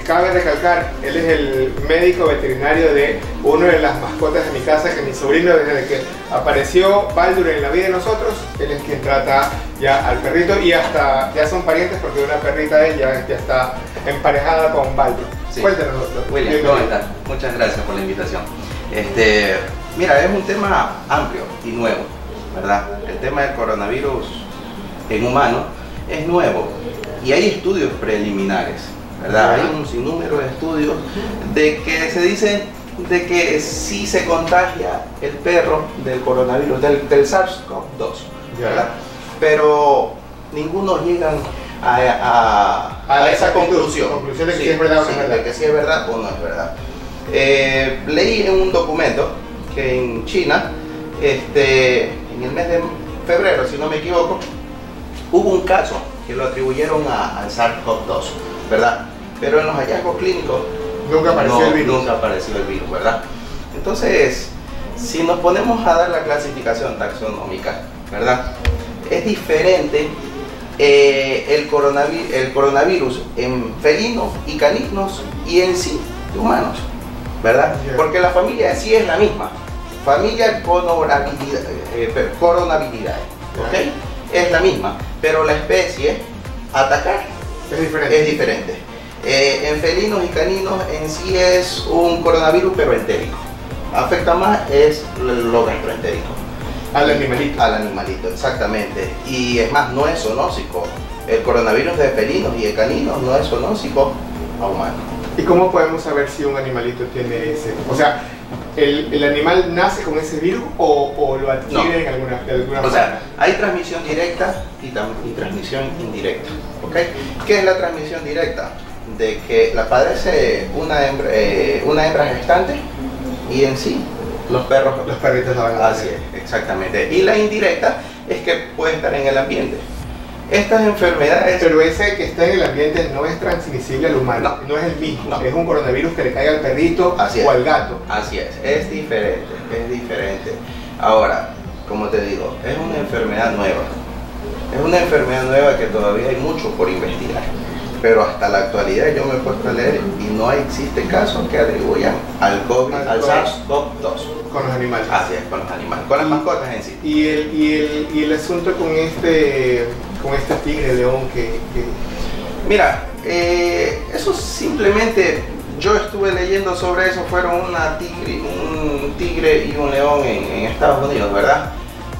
cabe recalcar, él es el médico veterinario de una de las mascotas de mi casa, que mi sobrino, desde que apareció Baldur en la vida de nosotros, él es quien trata ya al perrito y hasta ya son parientes porque una perrita de él ya, ya está emparejada con Baldur. Sí. Cuéntanos, doctor. William, ¿cómo estás? Muchas gracias por la invitación. Este, mira, es un tema amplio y nuevo, ¿verdad? El tema del coronavirus en humanos es nuevo y hay estudios preliminares, ¿verdad? Hay un sinnúmero de estudios de que se dicen de que sí se contagia el perro del coronavirus, del, del SARS CoV dos, ¿verdad? Pero ninguno llegan a, a, a, a esa conclusión, conclusión de que sí, sí es verdad o no sí, es verdad. de que sí es verdad o no es verdad. Eh, leí en un documento que en China, este, en el mes de febrero, si no me equivoco, hubo un caso que lo atribuyeron a, al SARS CoV dos, ¿verdad? Pero en los hallazgos clínicos nunca apareció no, el virus. Nunca apareció el virus, ¿verdad? Entonces, si nos ponemos a dar la clasificación taxonómica, ¿verdad? Es diferente eh, el, coronavirus, el coronavirus en felinos y caninos y en sí humanos, ¿verdad? Porque la familia sí es la misma, familia coronabilidad, eh, coronabilidad, ¿ok? Es la misma, pero la especie atacar es diferente. Es diferente. Eh, en felinos y caninos en sí es un coronavirus pero entérico. Afecta más es lo gastroentérico. Al animalito. Al animalito, exactamente. Y es más, no es zoonósico. El coronavirus de felinos y de caninos no es zoonósico a humanos. ¿Y cómo podemos saber si un animalito tiene ese? O sea, ¿el, el animal nace con ese virus o, o lo adquiere no. en alguna, de alguna o forma? O sea, hay transmisión directa y, y transmisión indirecta. ¿Okay? ¿Qué es la transmisión directa? De que la padece una hembra, eh, una hembra gestante y en sí los perros, los perritos la van a así es, exactamente. Y la indirecta es que puede estar en el ambiente. Estas enfermedades... Pero ese que está en el ambiente no es transmisible al humano, no, no es el mismo, no. Es un coronavirus que le cae al perrito así o es. al gato. Así es, es diferente, es diferente. Ahora, como te digo, es una enfermedad nueva. Es una enfermedad nueva que todavía hay mucho por investigar. Pero hasta la actualidad yo me he puesto a leer y no existe casos que atribuyan al COVID, al, al SARS CoV dos. Con los animales. Así es, con los animales, con las mascotas en sí. Y el, y el, y el asunto con este, con este tigre león que... que... Mira, eh, eso simplemente, yo estuve leyendo sobre eso, fueron una tigre, un tigre y un león en, en Estados Unidos, ¿verdad?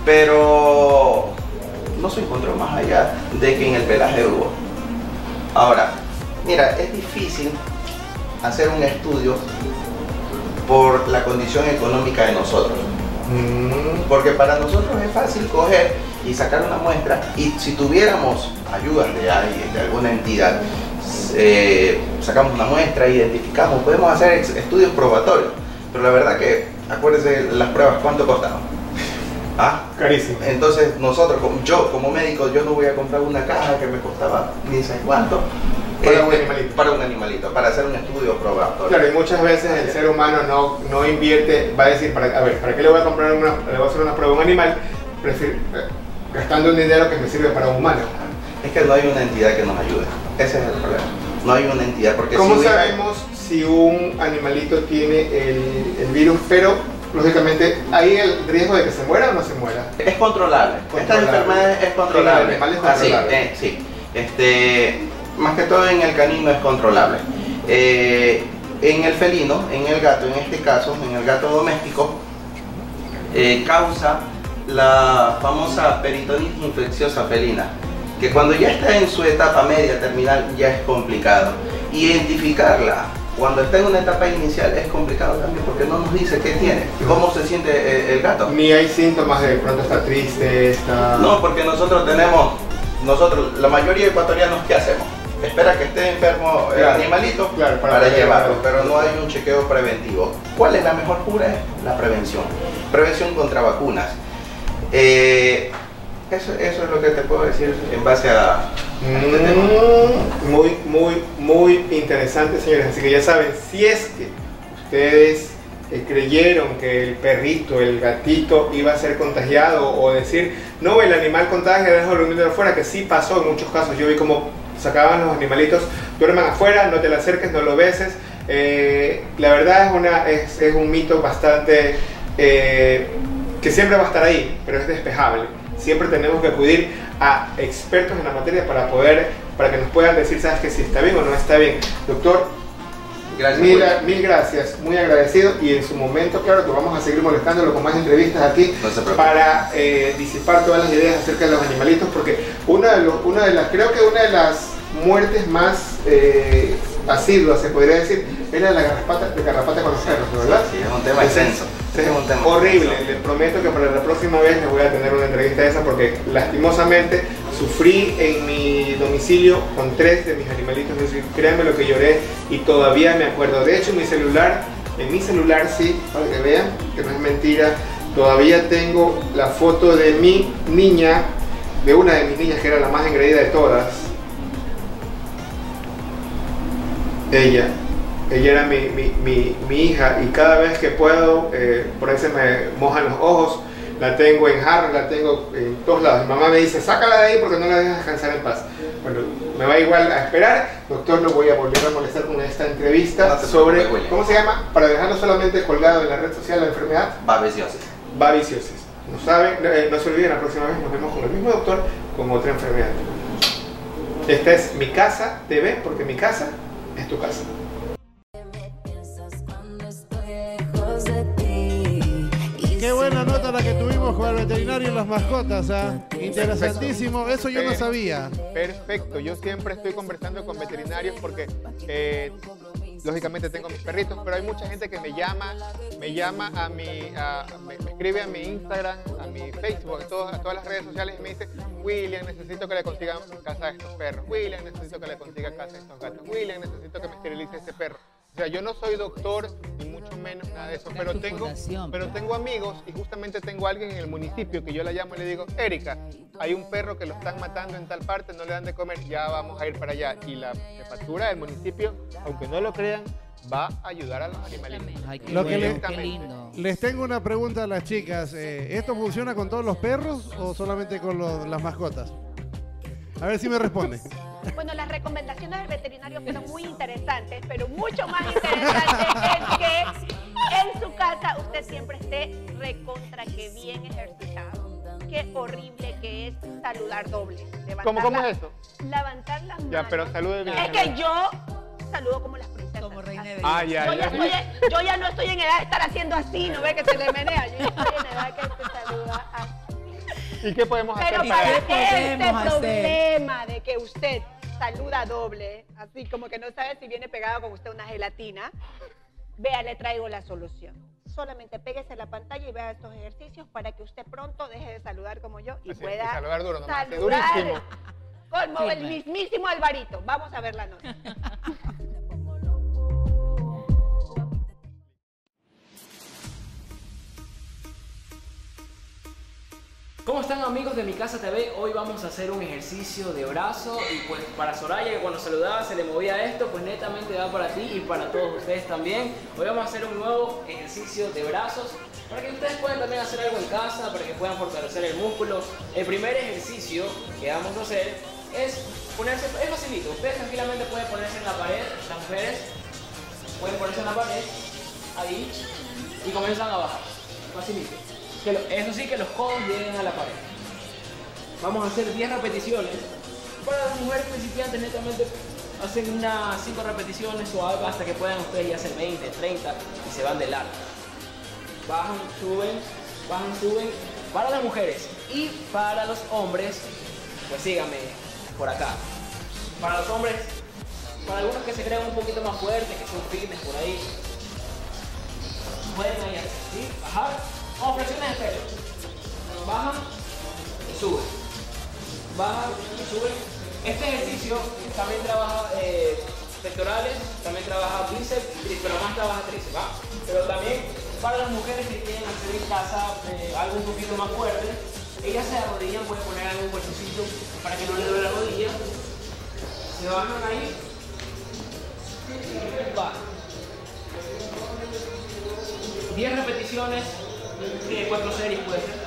Pero no se encontró más allá de que en el pelaje hubo. Ahora, mira, es difícil hacer un estudio por la condición económica de nosotros. Porque para nosotros es fácil coger y sacar una muestra y si tuviéramos ayuda de alguien, de alguna entidad, eh, sacamos una muestra, identificamos, podemos hacer estudios probatorios. Pero la verdad que, acuérdense las pruebas, ¿cuánto costaban? ¿Ah? Carísimo. Entonces nosotros, yo como médico, yo no voy a comprar una caja que me costaba ni sé cuánto para, eh, un animalito. para un animalito, para hacer un estudio probatorio. Claro, y muchas veces el ser humano no, no invierte, va a decir, para, a ver, ¿para qué le voy a comprar una, le voy a hacer una prueba a un animal? Prefiero, eh, gastando un dinero que me sirve para un humano. Es que no hay una entidad que nos ayude, ese es el problema. No hay una entidad, porque ¿Cómo si sabemos si un animalito tiene el, el virus, pero lógicamente, ¿hay el riesgo de que se muera o no se muera? Es controlable. Esta enfermedad es controlable. El animal es controlable. Así, eh, sí. Este, más que todo en el canino es controlable. Eh, en el felino, en el gato, en este caso, en el gato doméstico, eh, causa la famosa peritonitis infecciosa felina, que cuando ya está en su etapa media terminal ya es complicado. Identificarla cuando está en una etapa inicial es complicado también porque no nos dice qué tiene, cómo se siente el, el gato. Ni hay síntomas de pronto está triste, está... No, porque nosotros tenemos, nosotros, la mayoría de ecuatorianos, ¿qué hacemos? Espera que esté enfermo el claro, animalito claro, para, para para llevarlo, llevarlo, pero no hay un chequeo preventivo. ¿Cuál es la mejor cura? La prevención. Prevención contra vacunas. Eh, eso, eso es lo que te puedo decir en base a, a este tema. Muy, muy, muy interesante, señores. Así que ya saben, si es que ustedes eh, creyeron que el perrito, el gatito iba a ser contagiado o decir, no, el animal contagia, déjalo durmiendo afuera, que sí pasó en muchos casos. Yo vi como sacaban los animalitos duerman afuera, no te le acerques, no lo beses. Eh, la verdad es, una, es, es un mito bastante eh, que siempre va a estar ahí, pero es despejable. Siempre tenemos que acudir a expertos en la materia para poder, para que nos puedan decir, sabes que si está bien o no está bien. Doctor, gracias, mil, mil gracias, muy agradecido, y en su momento, claro, que vamos a seguir molestándolo con más entrevistas aquí no para eh, disipar todas las ideas acerca de los animalitos, porque una de, los, una de las, creo que una de las muertes más eh, asiduas, se podría decir, es la de la garrapata, de garrapata con los perros, ¿verdad? Sí, es un tema extenso. Es, es un tema horrible. Les prometo que para la próxima vez les voy a tener una entrevista de esa, porque lastimosamente sufrí en mi domicilio con tres de mis animalitos. Es decir, créanme lo que lloré y todavía me acuerdo. De hecho, en mi celular, en mi celular sí, para que vean que no es mentira, todavía tengo la foto de mi niña, de una de mis niñas que era la más engreída de todas. Ella, ella era mi, mi, mi, mi hija, y cada vez que puedo, eh, por ahí se me mojan los ojos, la tengo en jarra, la tengo en todos lados. Mi mamá me dice, sácala de ahí porque no la dejas descansar en paz. Bueno, me va igual a esperar. Doctor, no voy a volver a molestar con esta entrevista no sobre, ¿cómo se llama? Para dejarlo solamente colgado en la red social, la enfermedad. Babesiosis. Babesiosis. No saben, eh, no se olviden, la próxima vez nos vemos con el mismo doctor, con otra enfermedad. Esta es Mi Casa T V, porque mi casa es tu casa. Qué buena nota la que tuvimos con el veterinario y las mascotas, ¿eh? Interesantísimo, eso yo no sabía. Perfecto, yo siempre estoy conversando con veterinarios porque eh, lógicamente tengo mis perritos, pero hay mucha gente que me llama, me llama a mi, a, me, me escribe a mi Instagram, a mi Facebook, a, todas, a todas las redes sociales y me dice, William, necesito que le consigan casa a estos perros, William, necesito que le consiga casa a estos gatos, William, necesito que me esterilice este perro. O sea, yo no soy doctor, ni mucho menos nada de eso, pero tengo, pero tengo amigos, y justamente tengo a alguien en el municipio que yo la llamo y le digo, Erika, hay un perro que lo están matando en tal parte, no le dan de comer, ya vamos a ir para allá. Y la jefatura del municipio, aunque no lo crean, va a ayudar a los animalitos. Ay, lo que le, qué lindo. Les tengo una pregunta a las chicas. Eh, ¿Esto funciona con todos los perros o solamente con los, las mascotas? A ver si me responde. Bueno, las recomendaciones del veterinario fueron muy interesantes, pero mucho más interesantes es que en su casa usted siempre esté recontra que bien ejercitado. Qué horrible que es saludar doble. ¿Cómo, ¿Cómo es eso? Levantar las manos. Ya, pero salude bien. Es que yo saludo como las princesas. Como reina de ah, ya, yo, ya. Ya estoy, yo ya no estoy en edad de estar haciendo así, no ve que se le menea. Yo ya estoy en edad que se saluda así. ¿Y qué podemos hacer? Pero para este problema de que usted saluda doble, así como que no sabe si viene pegado con usted una gelatina, vea, le traigo la solución. Solamente péguese la pantalla y vea estos ejercicios para que usted pronto deje de saludar como yo y así, pueda y saludar duro, nomás, saludar durísimo. como sí, el mismísimo Alvarito. Vamos a ver la nota. ¿Cómo están, amigos de Mi Casa T V? Hoy vamos a hacer un ejercicio de brazo y pues para Soraya, que cuando saludaba se le movía esto, pues netamente va para ti y para todos ustedes también. Hoy vamos a hacer un nuevo ejercicio de brazos para que ustedes puedan también hacer algo en casa, para que puedan fortalecer el músculo. El primer ejercicio que vamos a hacer es ponerse, es facilito, ustedes tranquilamente pueden ponerse en la pared, las mujeres pueden ponerse en la pared, ahí, y comienzan a bajar, facilito. Que lo, eso sí, que los codos lleguen a la pared. Vamos a hacer diez repeticiones. Para las mujeres principiantes, netamente hacen unas cinco repeticiones o algo hasta que puedan ustedes ya hacer veinte, treinta y se van de largo. Bajan, suben, bajan, suben. Para las mujeres y para los hombres, pues síganme por acá. Para los hombres, para algunos que se crean un poquito más fuertes, que son fitness por ahí, pueden ahí hacer, ¿sí? Bajar. Vamos, flexiones de pelo. Bajan y suben. Bajan y suben. Este ejercicio también trabaja eh, pectorales, también trabaja bíceps, pero más trabaja tríceps, ¿va? Pero también para las mujeres que quieren hacer en casa eh, algo un poquito más fuerte, ellas se arrodillan, pueden poner algún bolsito para que no le duele la rodilla. Se bajan ahí. Bajan. diez repeticiones. De cuatro series puede ser.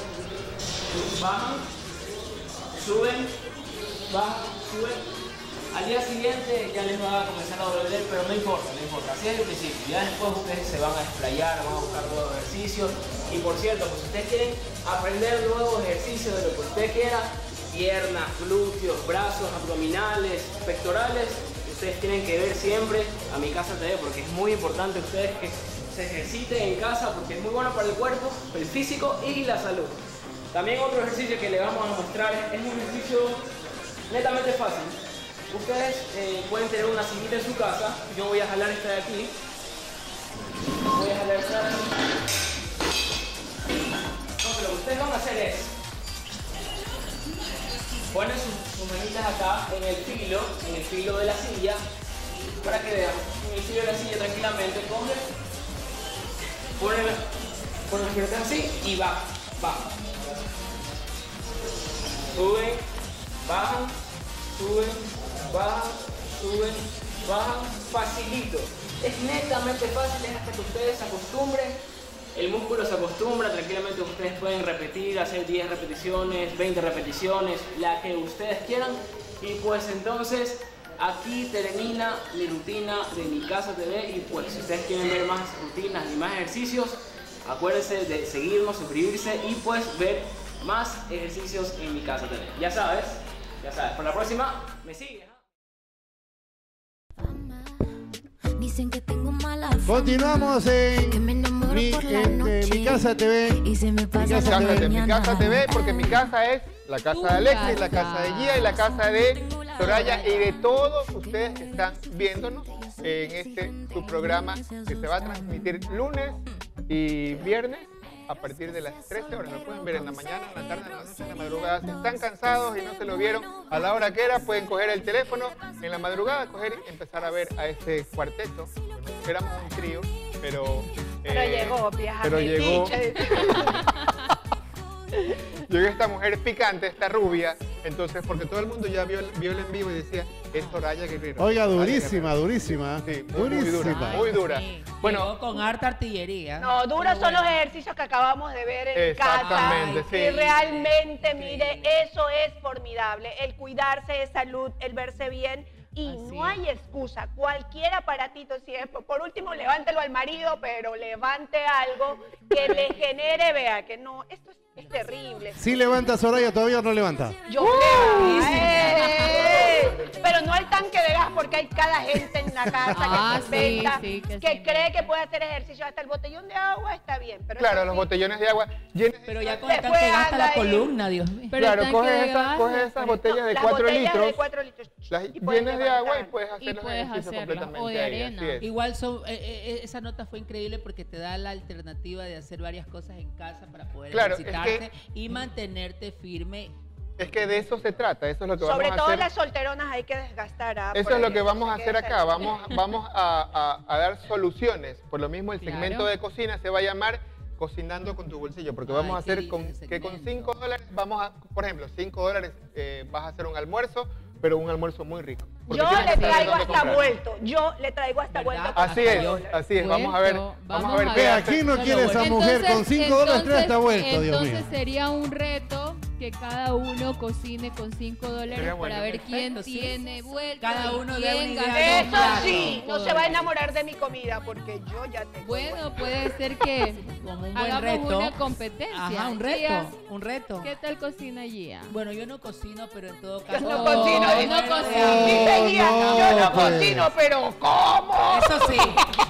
Bajan, suben, bajan, suben. Al día siguiente ya les va a comenzar a doler, pero no importa, no importa. Así es el principio. Ya después ustedes se van a explayar, van a buscar nuevos ejercicios. Y por cierto, pues si ustedes quieren aprender nuevos ejercicios de lo que usted quiera, piernas, glúteos, brazos, abdominales, pectorales, ustedes tienen que ver siempre a Mi Casa T V, porque es muy importante ustedes que se ejerciten en casa, porque es muy bueno para el cuerpo, el físico y la salud. También otro ejercicio que les vamos a mostrar es un ejercicio netamente fácil. Ustedes eh, pueden tener una sillita en su casa. Yo voy a jalar esta de aquí. Voy a jalar esta de aquí. Entonces lo que ustedes van a hacer es ponen sus, sus manitas acá en el filo, en el filo de la silla, para que vean, en el filo de la silla tranquilamente, cogen, ponen, ponen las piernas así y bajan, bajan. Suben, bajan, suben, bajan, suben, bajan, facilito. Es netamente fácil, es hasta que ustedes se acostumbren. El músculo se acostumbra, tranquilamente ustedes pueden repetir, hacer diez repeticiones, veinte repeticiones, la que ustedes quieran. Y pues entonces aquí termina mi rutina de Mi Casa T V. Y pues si ustedes quieren ver más rutinas y más ejercicios, acuérdense de seguirnos, suscribirse y pues ver más ejercicios en Mi Casa T V. Ya sabes, ya sabes, para la próxima me sigues. Dicen que tengo mala Continuamos en mi, en, eh, Mi Casa T V. Y se me pasa Mi casa, de mi casa T V, porque mi casa es la casa de Alexis, la casa de Gia y la casa de Soraya y de todos ustedes que están viéndonos en este su programa que se va a transmitir lunes y viernes a partir de las trece horas. Lo pueden ver en la mañana, en la tarde, en la noche, en la madrugada. Si están cansados y no se lo vieron a la hora que era, pueden coger el teléfono en la madrugada, coger y empezar a ver a este cuarteto. Éramos un trío, pero... Pero eh, llegó, vieja Pero llegó... metiche. Llegó esta mujer picante, esta rubia, entonces, porque todo el mundo ya vio, vio el en vivo y decía, es Soraya Guerrero. Oiga, durísima, durísima. Sí, muy, muy dura, durísima. muy dura. Sí. Bueno, Llegó con harta artillería. No, duros son los ejercicios que acabamos de ver en casa. Exactamente, sí. Y realmente, mire, eso es formidable. El cuidarse de salud, el verse bien. Y Así no hay excusa. Cualquier aparatito, si es, por último, levántelo al marido, pero levante algo que le genere, vea, que no, esto es, es terrible. ¿Sí levanta Soraya, todavía no levanta? Yo creo. ¡Eh! Pero no al tanque de gas, porque hay cada gente en la casa Ah, que se sí, inventa, sí, que que, se cree que puede hacer ejercicio. Hasta el botellón de agua está bien. Pero claro, eso los sí, botellones de agua llenos. Pero ya con Se el tanque fue, gasta la anda ahí. columna, Dios mío. Pero el Claro, tanque coges de esas, gas, coges esas botellas de las cuatro botellas litros, de cuatro litros. las y puedes llenas de agua y levantar. puedes hacer Y los puedes ejercicios hacerla, completamente o de ahí, arena. así es. Igual son, eh, eh, esa nota fue increíble porque te da la alternativa de hacer varias cosas en casa para poder Claro, es ejercitarte y mantenerte firme. Es que de eso se trata, eso es lo que Sobre vamos a todo hacer. las solteronas hay que desgastar. ¿ah? Eso Por es lo ahí, que vamos a se hacer quede acá, cerca. vamos, vamos a, a- a dar soluciones. Por lo mismo el Claro. segmento de cocina se va a llamar Cocinando con tu bolsillo, porque Ay, vamos a qué hacer lindo con, ese que con segmento. cinco dólares vamos a, por ejemplo, cinco dólares eh, vas a hacer un almuerzo, pero un almuerzo muy rico. porque Yo tienes le que saber traigo dónde hasta comprar. vuelto. Yo le traigo hasta ¿Verdad? vuelto. Así hasta es, dólares. así es, vamos a ver, Vuelto, vamos a vamos ver a qué Ve, ver. hace. aquí no quiere esa mujer, con cinco dólares trae esta vuelta, Dios mío. entonces sería un reto que cada uno cocine con cinco dólares Sería bueno. para ver quién Perfecto, sí. tiene vuelta. Cada y uno quién dé una idea gana de un Eso plato. sí, cinco no se va a dólares. enamorar de mi comida porque yo ya tengo. Bueno, puede ser que Como un buen hagamos reto. una competencia. Ajá, un Gia, reto, un reto. ¿Qué tal cocina Gia? Bueno, yo no cocino, pero en todo Yo caso... no Oh, cocino, no dice- cocino. dice Gia, No, yo no pues. cocino, pero ¿cómo? Eso sí,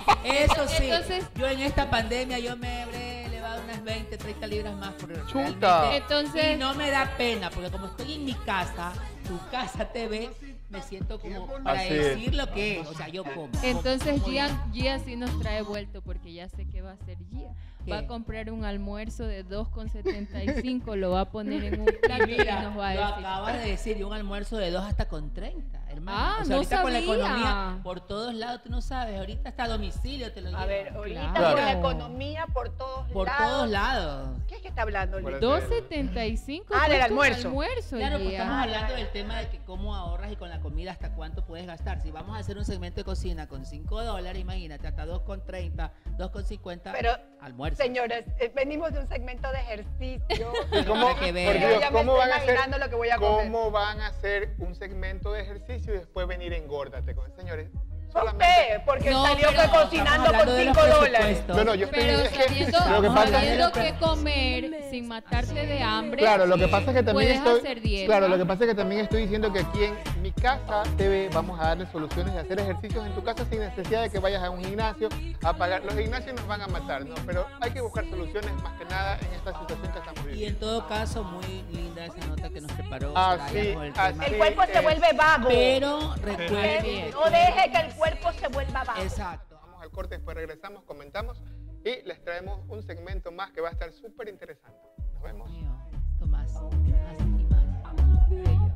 eso sí. Entonces- yo en esta pandemia yo me habré elevado unas veinte, treinta libras más por Chuta. realmente. Entonces- Y no me da pena, porque como estoy en mi casa, tu casa T V, me siento como para Así es. decir lo que es. O sea, yo como. Entonces Muy Gia, bien. Gia sí nos trae vuelto porque ya sé qué va a hacer Gia. Va a ¿Qué? comprar un almuerzo de dos con setenta y cinco, lo va a poner en un plato y, Mira, nos va a lo decir. acabas de decir, y un almuerzo de dos hasta con treinta, hermano. Ah, o sea, no ahorita con la sabía. economía por todos lados, tú no sabes, ahorita hasta a domicilio te lo llevan. A ver, ahorita Claro. por la economía, por todos por lados. todos lados. ¿Qué es que está hablando, Lili? Acuérdate. dos setenta y cinco. Ah, del cuesta un almuerzo. almuerzo, Claro, pues Gia. estamos hablando del tema de que cómo ahorras y con la comida hasta cuánto puedes gastar. Si vamos a hacer un segmento de cocina con cinco dólares, imagínate, hasta dos con treinta, dos con cincuenta, Pero, almuerzo. señores, eh, venimos de un segmento de ejercicio. ¿Cómo, que por ver. Dios, Ya me ¿cómo estoy van a hacer, imaginando lo que voy a comer. ¿cómo van a hacer un segmento de ejercicio y después venir engórdate con señores? Usted, porque No, salió pero fue cocinando estamos por hablando de los cinco dólares. presupuestos. No, no, yo estoy Pero es que, sabiendo, lo que pasa sabiendo que comer sin matarte de hambre, Claro, lo que pasa es que también puedes estoy hacer dieta. Claro, lo que pasa es que también estoy diciendo que aquí en mi casa T V vamos a darle soluciones de hacer ejercicios en tu casa sin necesidad de que vayas a un gimnasio a pagar. Los gimnasios nos van a matar, ¿no? Pero hay que buscar soluciones más que nada en esta situación que estamos Y en viviendo. todo caso, muy linda esa nota que nos preparó. Así, Soraya con el así. tema. El cuerpo se es. vuelve vago. Pero recuerde. No deje que el cuerpo se vuelva vago. Exacto. Vamos al corte, después regresamos, comentamos y les traemos un segmento más que va a estar súper interesante. Nos vemos. Mío, Tomás. Así más. Bello.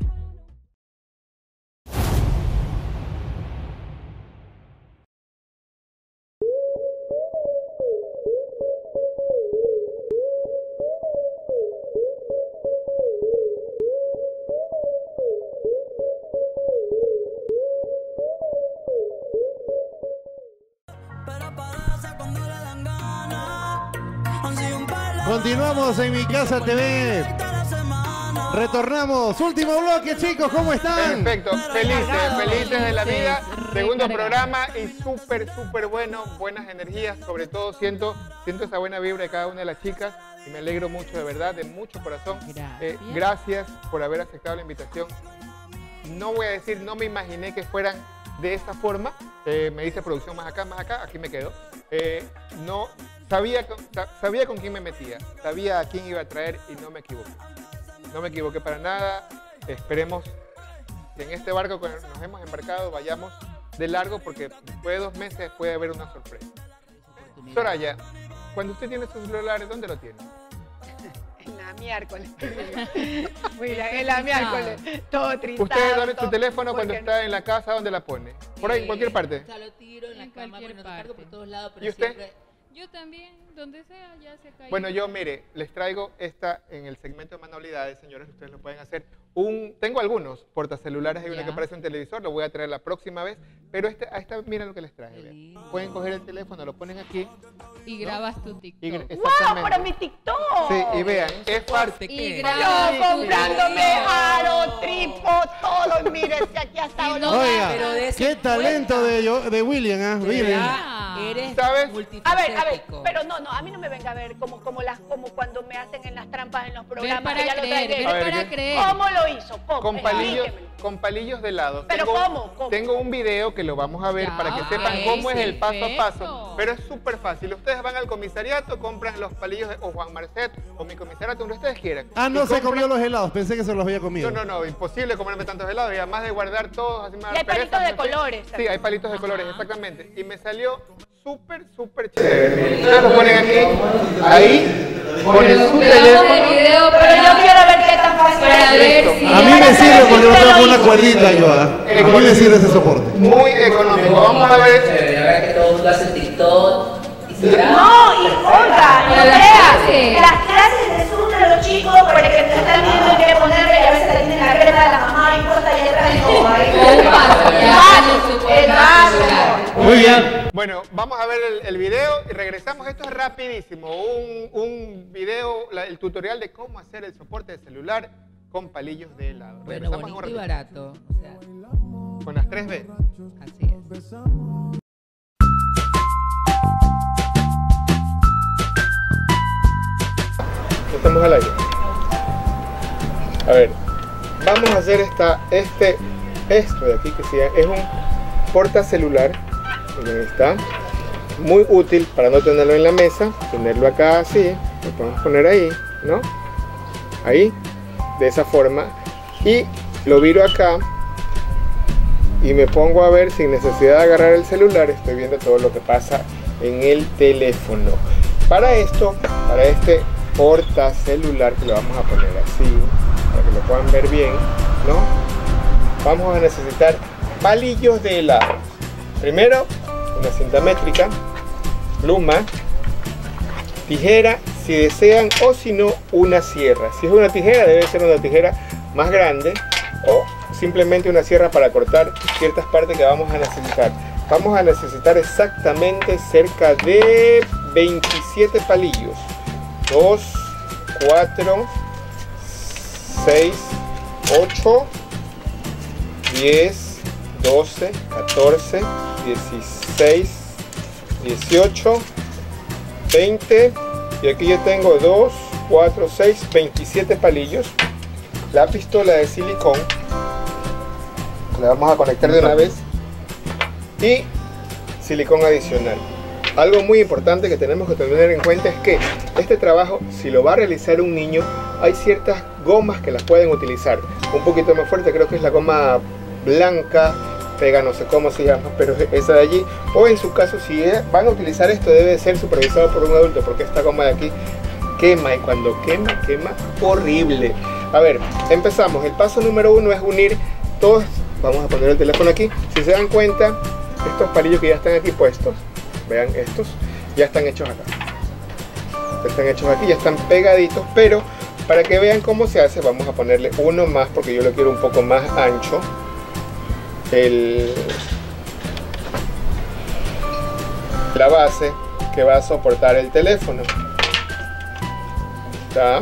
Continuamos en Mi Casa T V. Retornamos. Último bloque, chicos, ¿cómo están? Perfecto, felices, felices de la vida. Segundo recargados. programa y súper, súper bueno, buenas energías. Sobre todo siento, siento esa buena vibra de cada una de las chicas y me alegro mucho, de verdad, de mucho corazón. Gracias. Eh, gracias por haber aceptado la invitación. No voy a decir, no me imaginé que fueran de esa forma. Eh, me dice producción más acá, más acá, aquí me quedo. Eh, no, sabía, con- sa- sabía con quién me metía, sabía a quién iba a traer y no me equivoqué. No me equivoqué para nada. Esperemos que en este barco que nos hemos embarcado vayamos de largo porque después de dos meses puede haber una sorpresa. Soraya, cuando usted tiene su celular, ¿dónde lo tiene? En la miércoles. Mira, en la miércoles. Todo triste. ¿Usted dónde su teléfono cuando está en la casa, dónde la pone? Por ahí, en cualquier parte. O sea, lo tiro en la En cama, cualquier pero no te cargo por parte. todos lados, pero ¿Y usted? siempre... Yo también, donde sea, ya se cae. Bueno, yo, mire, les traigo esta en el segmento de manualidades, señores, ustedes lo pueden hacer. Un, tengo algunos portacelulares, hay una Ya. que parece un televisor, lo voy a traer la próxima vez, pero este, a esta, miren lo que les traje. Qué vean. lindo. Pueden coger el teléfono, lo ponen aquí. Y grabas tu TikTok. Y, ¡Wow! exactamente. ¡Para mi TikTok! Sí, y vean, es fácil. Y Yo grabas tu comprándome TikTok. aro, tripo, todo. Mire, si aquí ha estado. Y no- Oiga, Pero de ese qué talento de, yo- de William, ¿ah? De William. verdad, eres ¿Sabes? A ver, a ver, multifacético. pero no, no, a mí no me venga a ver como, como, las, como cuando me hacen en las trampas en los Ver programas. para que ya lo creer, traen. ver A ver, para ¿qué? creer. ¿Cómo lo hizo? ¿Cómo? Con palillos, Explíquemelo. con palillos de helado. ¿Pero tengo, cómo? ¿Cómo? Tengo un video que lo vamos a ver Ya, para que ok, sepan cómo es el paso a paso. perfecto. Pero es súper fácil. Ustedes van al comisariato, compran los palillos de o Juan Marcet o mi comisariato, donde ustedes quieran. Ah, no Y se compran- comió los helados, pensé que se los había comido. No, no, no, imposible comerme tantos helados y además de guardar todos así me da Y hay pereza, palitos de no sé. colores Sí, también. hay palitos de colores, exactamente. Y me salió súper, súper chévere. Ustedes lo ponen aquí, ahí, ponen su teléfono. video Pero yo quiero ver qué tan fácil Para es. ver si- A mí me sirve porque no tengo una cuerdita yo, ¿ah? A mí me sirve ese soporte. Muy económico. Vamos a ver. Ahora que todo el mundo hace TikTok y se graba. No, y oiga, no Pero las creas. clases. Las clases de Zoom de los chicos, porque te están viendo qué ponerle y a veces tienen la crema de la mamá y corta y atrás y todo. ahí. Un paso, ya El hacen su vaso, el vaso. Muy bien. Bueno, vamos a ver el, el video y regresamos. Esto es rapidísimo. Un, un video, la- el tutorial de cómo hacer el soporte de celular con palillos de helado. Bueno, Regresamos en un bonito y ratito. barato. O sea, Con las tres B. así es. Estamos al aire. A ver, vamos a hacer esta, este, esto de aquí que sí, es un portacelular. Miren, ahí está. Muy útil para no tenerlo en la mesa, tenerlo acá así, lo podemos poner ahí, ¿no? Ahí, de esa forma. Y lo viro acá y me pongo a ver sin necesidad de agarrar el celular, estoy viendo todo lo que pasa en el teléfono. Para esto, para este portacelular que lo vamos a poner así, para que lo puedan ver bien, ¿no? Vamos a necesitar palillos de helado. Primero, una cinta métrica, pluma, tijera, si desean, o si no, una sierra. Si es una tijera, debe ser una tijera más grande, o simplemente una sierra para cortar ciertas partes que vamos a necesitar. vamos a necesitar exactamente cerca de veintisiete palillos. dos, cuatro, seis, ocho, diez, doce, catorce, dieciséis, dieciocho, veinte. Y aquí yo tengo dos, cuatro, seis, veintisiete palillos. La pistola de silicón la vamos a conectar de una vez. Y silicón adicional. Algo muy importante que tenemos que tener en cuenta es que este trabajo, si lo va a realizar un niño, hay ciertas gomas que las pueden utilizar. Un poquito más fuerte, creo que es la goma blanca, pega, no sé cómo se llama, pero esa de allí. O en su caso, si van a utilizar esto, debe ser supervisado por un adulto, porque esta goma de aquí quema, y cuando quema, quema horrible. A ver, empezamos. El paso número uno es unir todos. Vamos a poner el teléfono aquí. Si se dan cuenta, estos palillos que ya están aquí puestos, vean, estos ya están hechos acá, ya están hechos aquí, ya están pegaditos, pero para que vean cómo se hace, vamos a ponerle uno más, porque yo lo quiero un poco más ancho, el, la base que va a soportar el teléfono. ¿Está?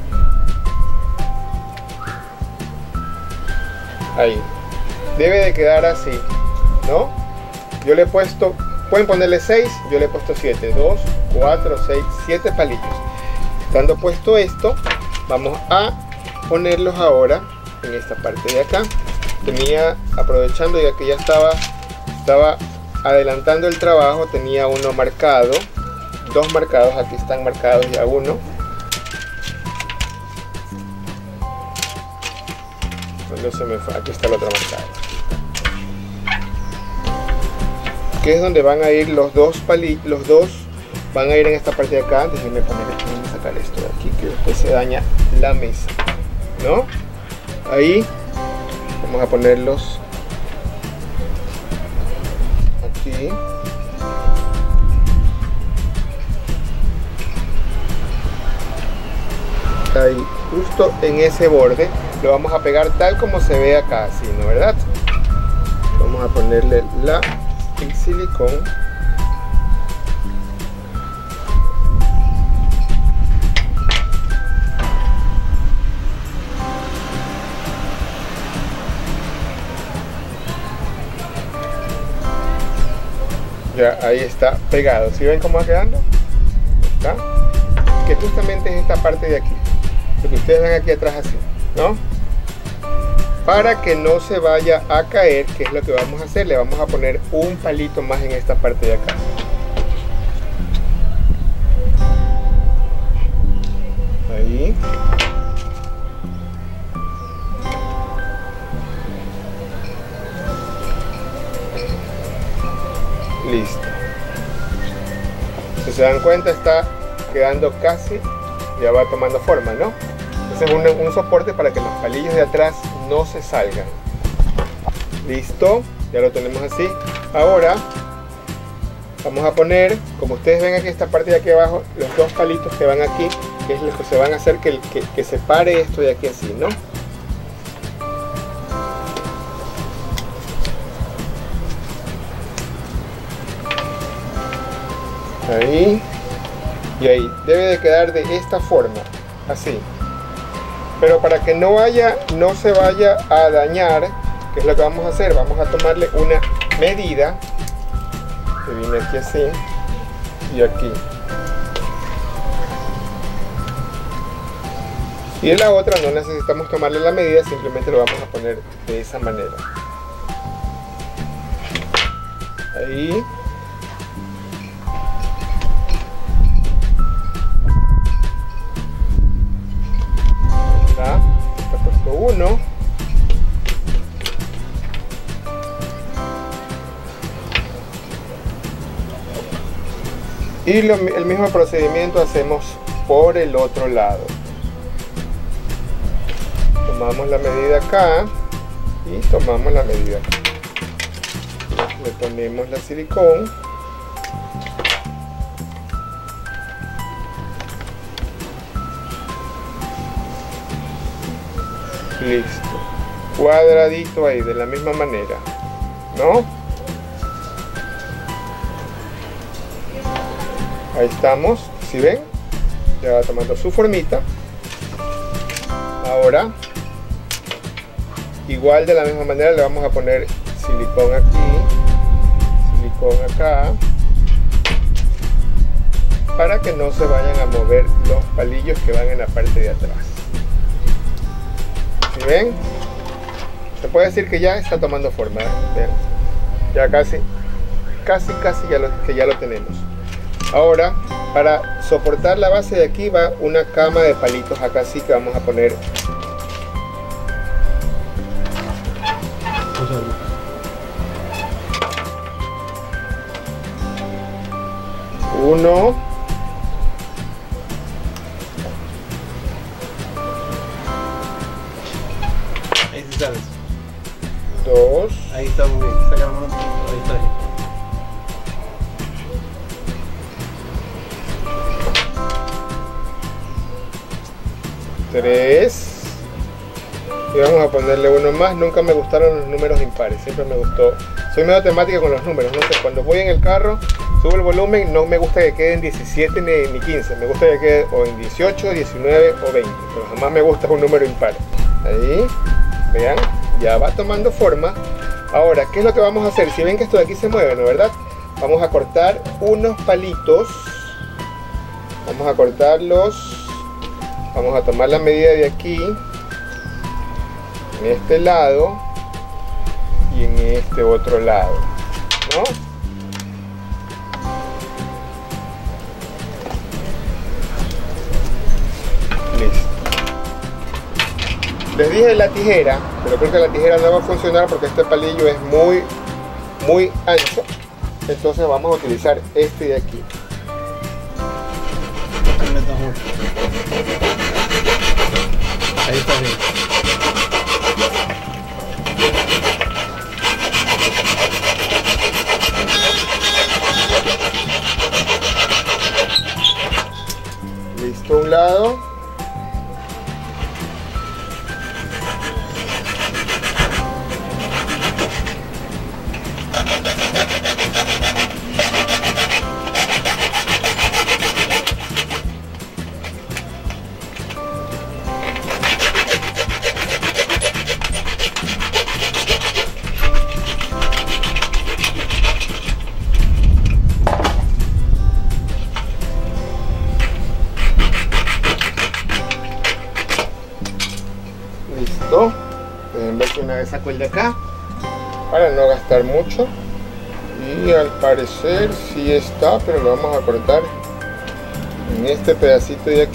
Ahí debe de quedar así, ¿no? Yo le he puesto, pueden ponerle seis, yo le he puesto siete, dos, cuatro, seis, siete palillos. Estando puesto esto, vamos a ponerlos ahora en esta parte de acá. Tenía, aprovechando ya que ya estaba, estaba adelantando el trabajo, tenía uno marcado, dos marcados, aquí están marcados ya uno. ¿Dónde se me fue? Aquí está el otro marcado. Que es donde van a ir los dos palillos, los dos van a ir en esta parte de acá. Déjenme poner, déjenme sacar esto de aquí, que después se daña la mesa, ¿no? Ahí vamos a ponerlos aquí. Ahí, justo en ese borde, lo vamos a pegar tal como se ve acá, así, ¿no? ¿Verdad? Vamos a ponerle la el silicón. Ya, ahí está pegado. ¿Sí ven cómo va quedando? ¿Está? Que justamente es esta parte de aquí, lo que ustedes ven aquí atrás así, ¿no? Para que no se vaya a caer, ¿qué es lo que vamos a hacer? Le vamos a poner un palito más en esta parte de acá. Ahí. Listo. Si se dan cuenta, está quedando casi, ya va tomando forma, ¿no? Ese es un, un soporte para que los palillos de atrás no se salgan. Listo, ya lo tenemos así. Ahora vamos a poner, como ustedes ven aquí, esta parte de aquí abajo, los dos palitos que van aquí, que es lo que se van a hacer que, que, que separe esto de aquí así, ¿no? Ahí y ahí. Debe de quedar de esta forma, así. Pero para que no vaya, no se vaya a dañar, ¿qué es lo que vamos a hacer? Vamos a tomarle una medida, que viene aquí así y aquí. Y en la otra no necesitamos tomarle la medida, simplemente lo vamos a poner de esa manera. Ahí. Está puesto uno. Y lo, el mismo procedimiento hacemos por el otro lado. Tomamos la medida acá y tomamos la medida acá. Le ponemos la silicón. Listo. Cuadradito ahí, de la misma manera, ¿no? Ahí estamos, si ven, ya va tomando su formita. Ahora, igual de la misma manera le vamos a poner silicón aquí, silicón acá, para que no se vayan a mover los palillos que van en la parte de atrás. Si ven, se puede decir que ya está tomando forma, ¿eh? Vean, ya casi, casi, casi ya lo, que ya lo tenemos. Ahora, para soportar la base de aquí va una cama de palitos acá, sí que vamos a poner. Uno. Ahí sí sabes. Dos. Ahí está muy bien. Saca la mano. Ahí está bien. Tres. Y vamos a ponerle uno más. Nunca me gustaron los números impares, siempre me gustó. Soy medio temática con los números, no sé, cuando voy en el carro, subo el volumen, no me gusta que quede en diecisiete ni, ni quince, me gusta que quede o en dieciocho, diecinueve o veinte, pero jamás me gusta un número impar. Ahí, vean, ya va tomando forma. Ahora, ¿qué es lo que vamos a hacer? Si ven que esto de aquí se mueve, ¿no es verdad? Vamos a cortar unos palitos, vamos a cortarlos, vamos a tomar la medida de aquí, en este lado y en este otro lado, ¿no? Listo. Les dije la tijera, pero creo que la tijera no va a funcionar porque este palillo es muy muy ancho, entonces vamos a utilizar este de aquí. Ahí está bien. Listo, un lado. Listo, pueden ver que una vez saco el de acá para no gastar mucho y al parecer sí está, pero lo vamos a cortar en este pedacito de aquí.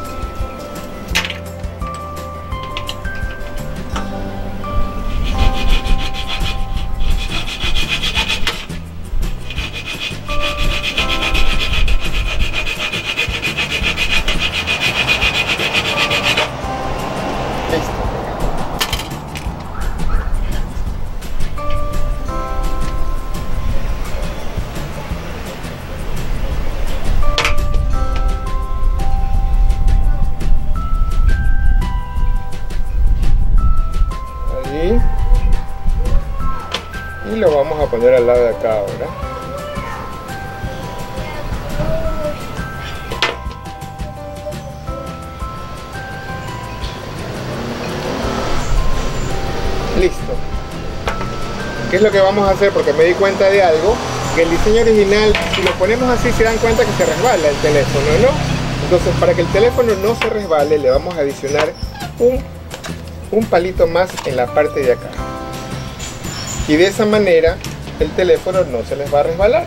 Y lo vamos a poner al lado de acá ahora. Listo. ¿Qué es lo que vamos a hacer? Porque me di cuenta de algo, que el diseño original, si lo ponemos así, se dan cuenta que se resbala el teléfono, ¿no? Entonces, para que el teléfono no se resbale, le vamos a adicionar un, un palito más en la parte de acá. Y de esa manera el teléfono no se les va a resbalar.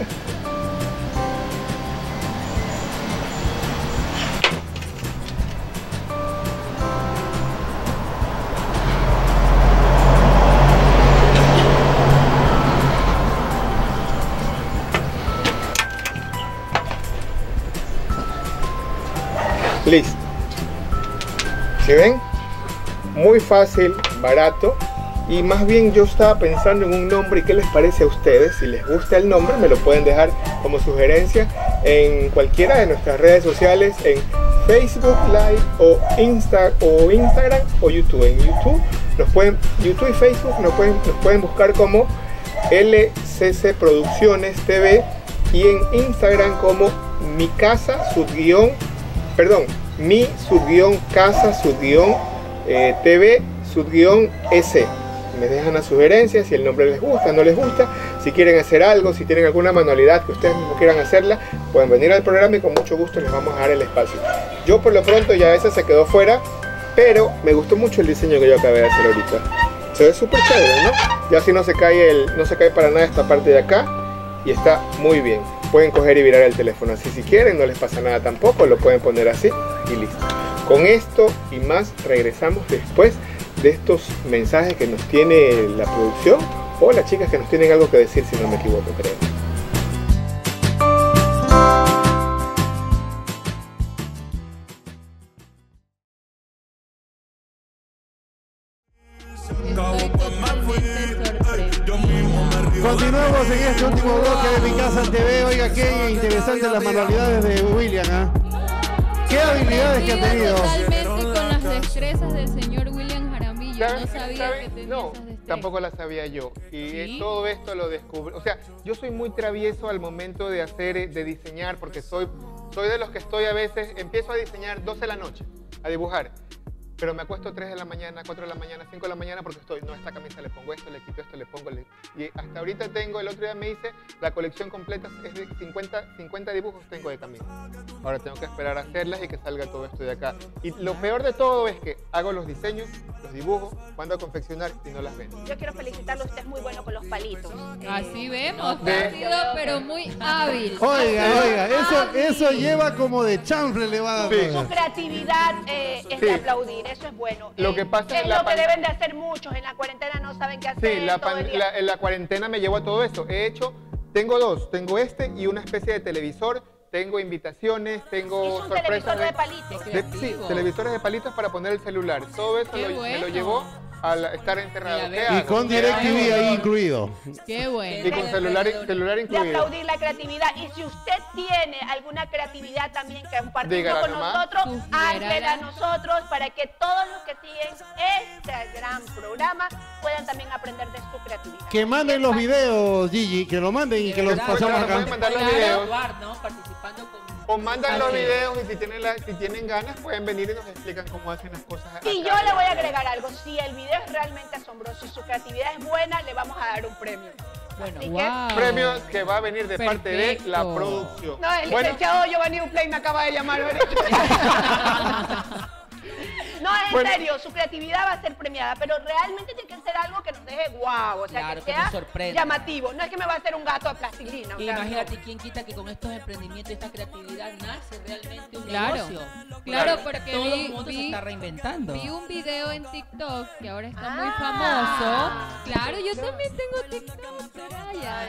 Listo. ¿Se ven? Muy fácil, barato. Y más bien yo estaba pensando en un nombre. ¿Y qué les parece a ustedes? Si les gusta el nombre, me lo pueden dejar como sugerencia en cualquiera de nuestras redes sociales, en Facebook Live o, Insta, o Instagram o YouTube. En YouTube, nos pueden, YouTube y Facebook nos pueden, nos pueden buscar como L C C Producciones T V y en Instagram como mi casa subguión, perdón, mi subguión casa subguión eh, tv subguión s. Me dejan las sugerencias, si el nombre les gusta, no les gusta, si quieren hacer algo, si tienen alguna manualidad que ustedes mismos quieran hacerla, pueden venir al programa y con mucho gusto les vamos a dar el espacio. Yo por lo pronto ya esa se quedó fuera, pero me gustó mucho el diseño que yo acabé de hacer ahorita. Se ve súper chévere, ¿no? Ya así no se cae el, no se cae para nada esta parte de acá y está muy bien. Pueden coger y virar el teléfono así si quieren, no les pasa nada tampoco, lo pueden poner así y listo. Con esto y más regresamos después de estos mensajes que nos tiene la producción o las chicas que nos tienen algo que decir, si no me equivoco, creo. Continuamos en este último bloque de Mi Casa T V. Oiga, qué interesante las manualidades de William, ¿eh? Qué habilidades que ha tenido. Totalmente con las destrezas del señor William Jaramillo. No sabía ¿saben? que tenía No, esas destrezas. tampoco la sabía yo. Y ¿Sí? todo esto lo descubrí. O sea, yo soy muy travieso al momento de hacer, de diseñar, porque soy, soy de los que estoy a veces, empiezo a diseñar doce de la noche, a dibujar. Pero me acuesto tres de la mañana, cuatro de la mañana, cinco de la mañana porque estoy, no, esta camisa le pongo esto, le quito esto, le pongo, le... Y hasta ahorita tengo, el otro día me hice, la colección completa es de cincuenta, cincuenta dibujos tengo de camisa. Ahora tengo que esperar a hacerlas y que salga todo esto de acá. Y lo peor de todo es que hago los diseños, los dibujo, mando a confeccionar y no las vendo. Yo quiero felicitarlo, usted es muy bueno con los palitos. Así vemos, De- ha sido pero muy hábil. Oiga, oiga, eso, Hábil. eso lleva como de chanfle le va a dar. Su creatividad eh, es Sí. de aplaudir, eso es bueno. Lo Eh, que pasa es es la lo que pan- deben de hacer muchos, en la cuarentena no saben qué hacer. Sí, la, todo el pan- día. la, en la cuarentena me llevó a todo esto. He hecho, tengo dos, tengo este y una especie de televisor, tengo invitaciones, tengo Hizo un sorpresas televisor de palitos. de- sí, televisores de palitos para poner el celular. Todo eso Qué lo- me lo bueno. llevó al estar encerrado. Mira, ¿Qué ve. Y hago? con ¿Qué DirecTV hago? ahí incluido. Qué bueno. Y con celular, celular De incluido. aplaudir la creatividad. Y si usted tiene alguna creatividad también que compartir Dígala con nomás. nosotros, Sugiérala. hágela a nosotros para que todos los que siguen este gran programa puedan también aprender de su creatividad. Que manden los videos, Gigi, que lo manden y que los Claro, pasamos pueden acá. mandar los Claro, videos. Eduard, ¿no? Participando con... O mandan los Así es. videos y si tienen, la- si tienen ganas pueden venir y nos explican cómo hacen las cosas. Y acá. yo le voy a agregar algo. Si el video es realmente asombroso y su creatividad es buena, le vamos a dar un premio. Bueno, Así Wow. Premios que va a venir de parte de la Perfecto. producción. que, no, el Bueno, licenciado Giovanni Uplay me acaba de llamar ahorita. No, en Bueno. serio, su creatividad va a ser premiada, pero realmente tiene que ser algo que nos deje guau, o sea, Claro, que que sea nos sorprenda. llamativo. No es que me va a hacer un gato a plastilina. o sea, Imagínate quién quita que con estos emprendimientos y esta creatividad nace realmente un Claro. negocio. Claro, porque todo vi- el mundo se vi- está reinventando. Vi un video en TikTok que ahora está Ah. muy famoso. Claro, yo también tengo TikTok. Soraya.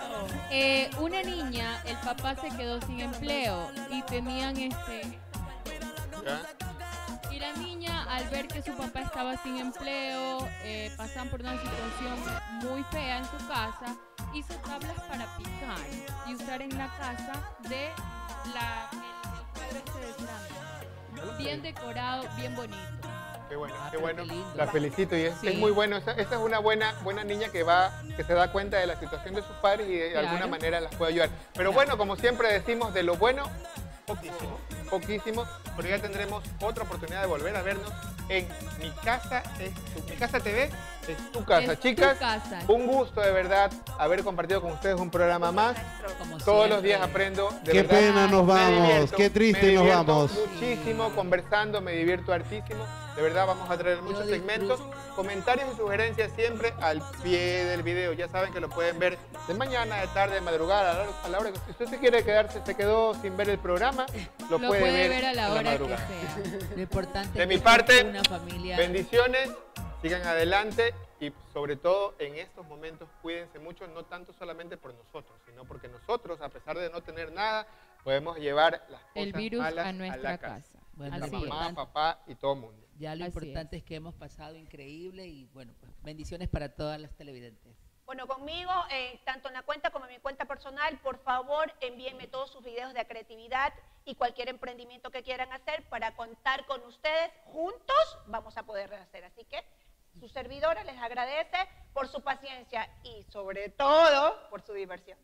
Eh, una niña, el papá se quedó sin empleo y tenían este. ¿ya? Y la niña, al ver que su papá estaba sin empleo, eh, pasaban por una situación muy fea en su casa, hizo tablas para picar y usar en la casa de la, el, el cuadro este de cerámica. Bien decorado, bien bonito. Qué bueno, Ah, qué pero bueno. qué lindo. La felicito y es, Sí. es muy bueno. Esa, esa es una buena, buena niña que va, que se da cuenta de la situación de sus padres y de Claro. alguna manera las puede ayudar. Pero bueno, como siempre decimos, de lo bueno, poquísimo, poquísimo. Pero ya tendremos otra oportunidad de volver a vernos en Mi Casa es tu, Mi Casa T V es tu casa, Es tu chicas. casa. Un gusto de verdad haber compartido con ustedes un programa más. Como Todos los siempre. días aprendo. De Qué verdad, pena nos me vamos, divierto, qué triste me nos divierto vamos. muchísimo conversando, me divierto hartísimo. De verdad vamos a traer muchos disfruto. segmentos, comentarios y sugerencias siempre al pie del video. Ya saben que lo pueden ver de mañana, de tarde, de madrugada, a la hora, a la hora que si usted se quiere quedarse, se quedó sin ver el programa, lo, Lo puede, puede ver, ver a la en hora que madrugada. sea. Lo importante De es mi que parte, es una familia. Bendiciones, sigan adelante y sobre todo en estos momentos cuídense mucho, no tanto solamente por nosotros, sino porque nosotros, a pesar de no tener nada, podemos llevar las cosas El virus malas a nuestra la casa. Bueno, La Así lo es. mamá, importante- papá y todo el mundo. Ya lo Así importante es. que hemos pasado increíble y bueno, pues bendiciones para todas las televidentes. Bueno, conmigo, eh, tanto en la cuenta como en mi cuenta personal, por favor envíenme todos sus videos de creatividad y cualquier emprendimiento que quieran hacer para contar con ustedes. Juntos vamos a poder hacer. Así que su servidora les agradece por su paciencia y sobre todo por su diversión.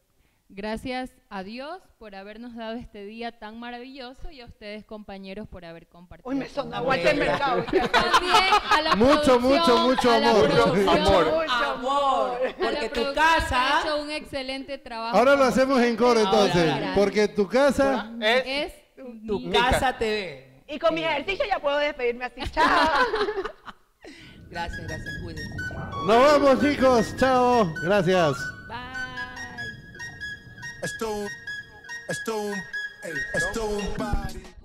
Gracias a Dios por habernos dado este día tan maravilloso y a ustedes, compañeros, por haber compartido. Uy, me sonó a Walter Mercado. También a la Mucho, mucho, mucho a la amor. producción, Amor. mucho Amor, a la porque tu producción casa- ha hecho un excelente trabajo. Ahora lo como hacemos en coro siempre. entonces, Ahora, porque tu casa... Es es Tu mi- casa T V. Y con mis ejercicios ya puedo despedirme así. Chao. Gracias, gracias. Cuídense, chicos. Nos vamos, chicos. Chao. Gracias. Bye. Esto, esto, esto un party.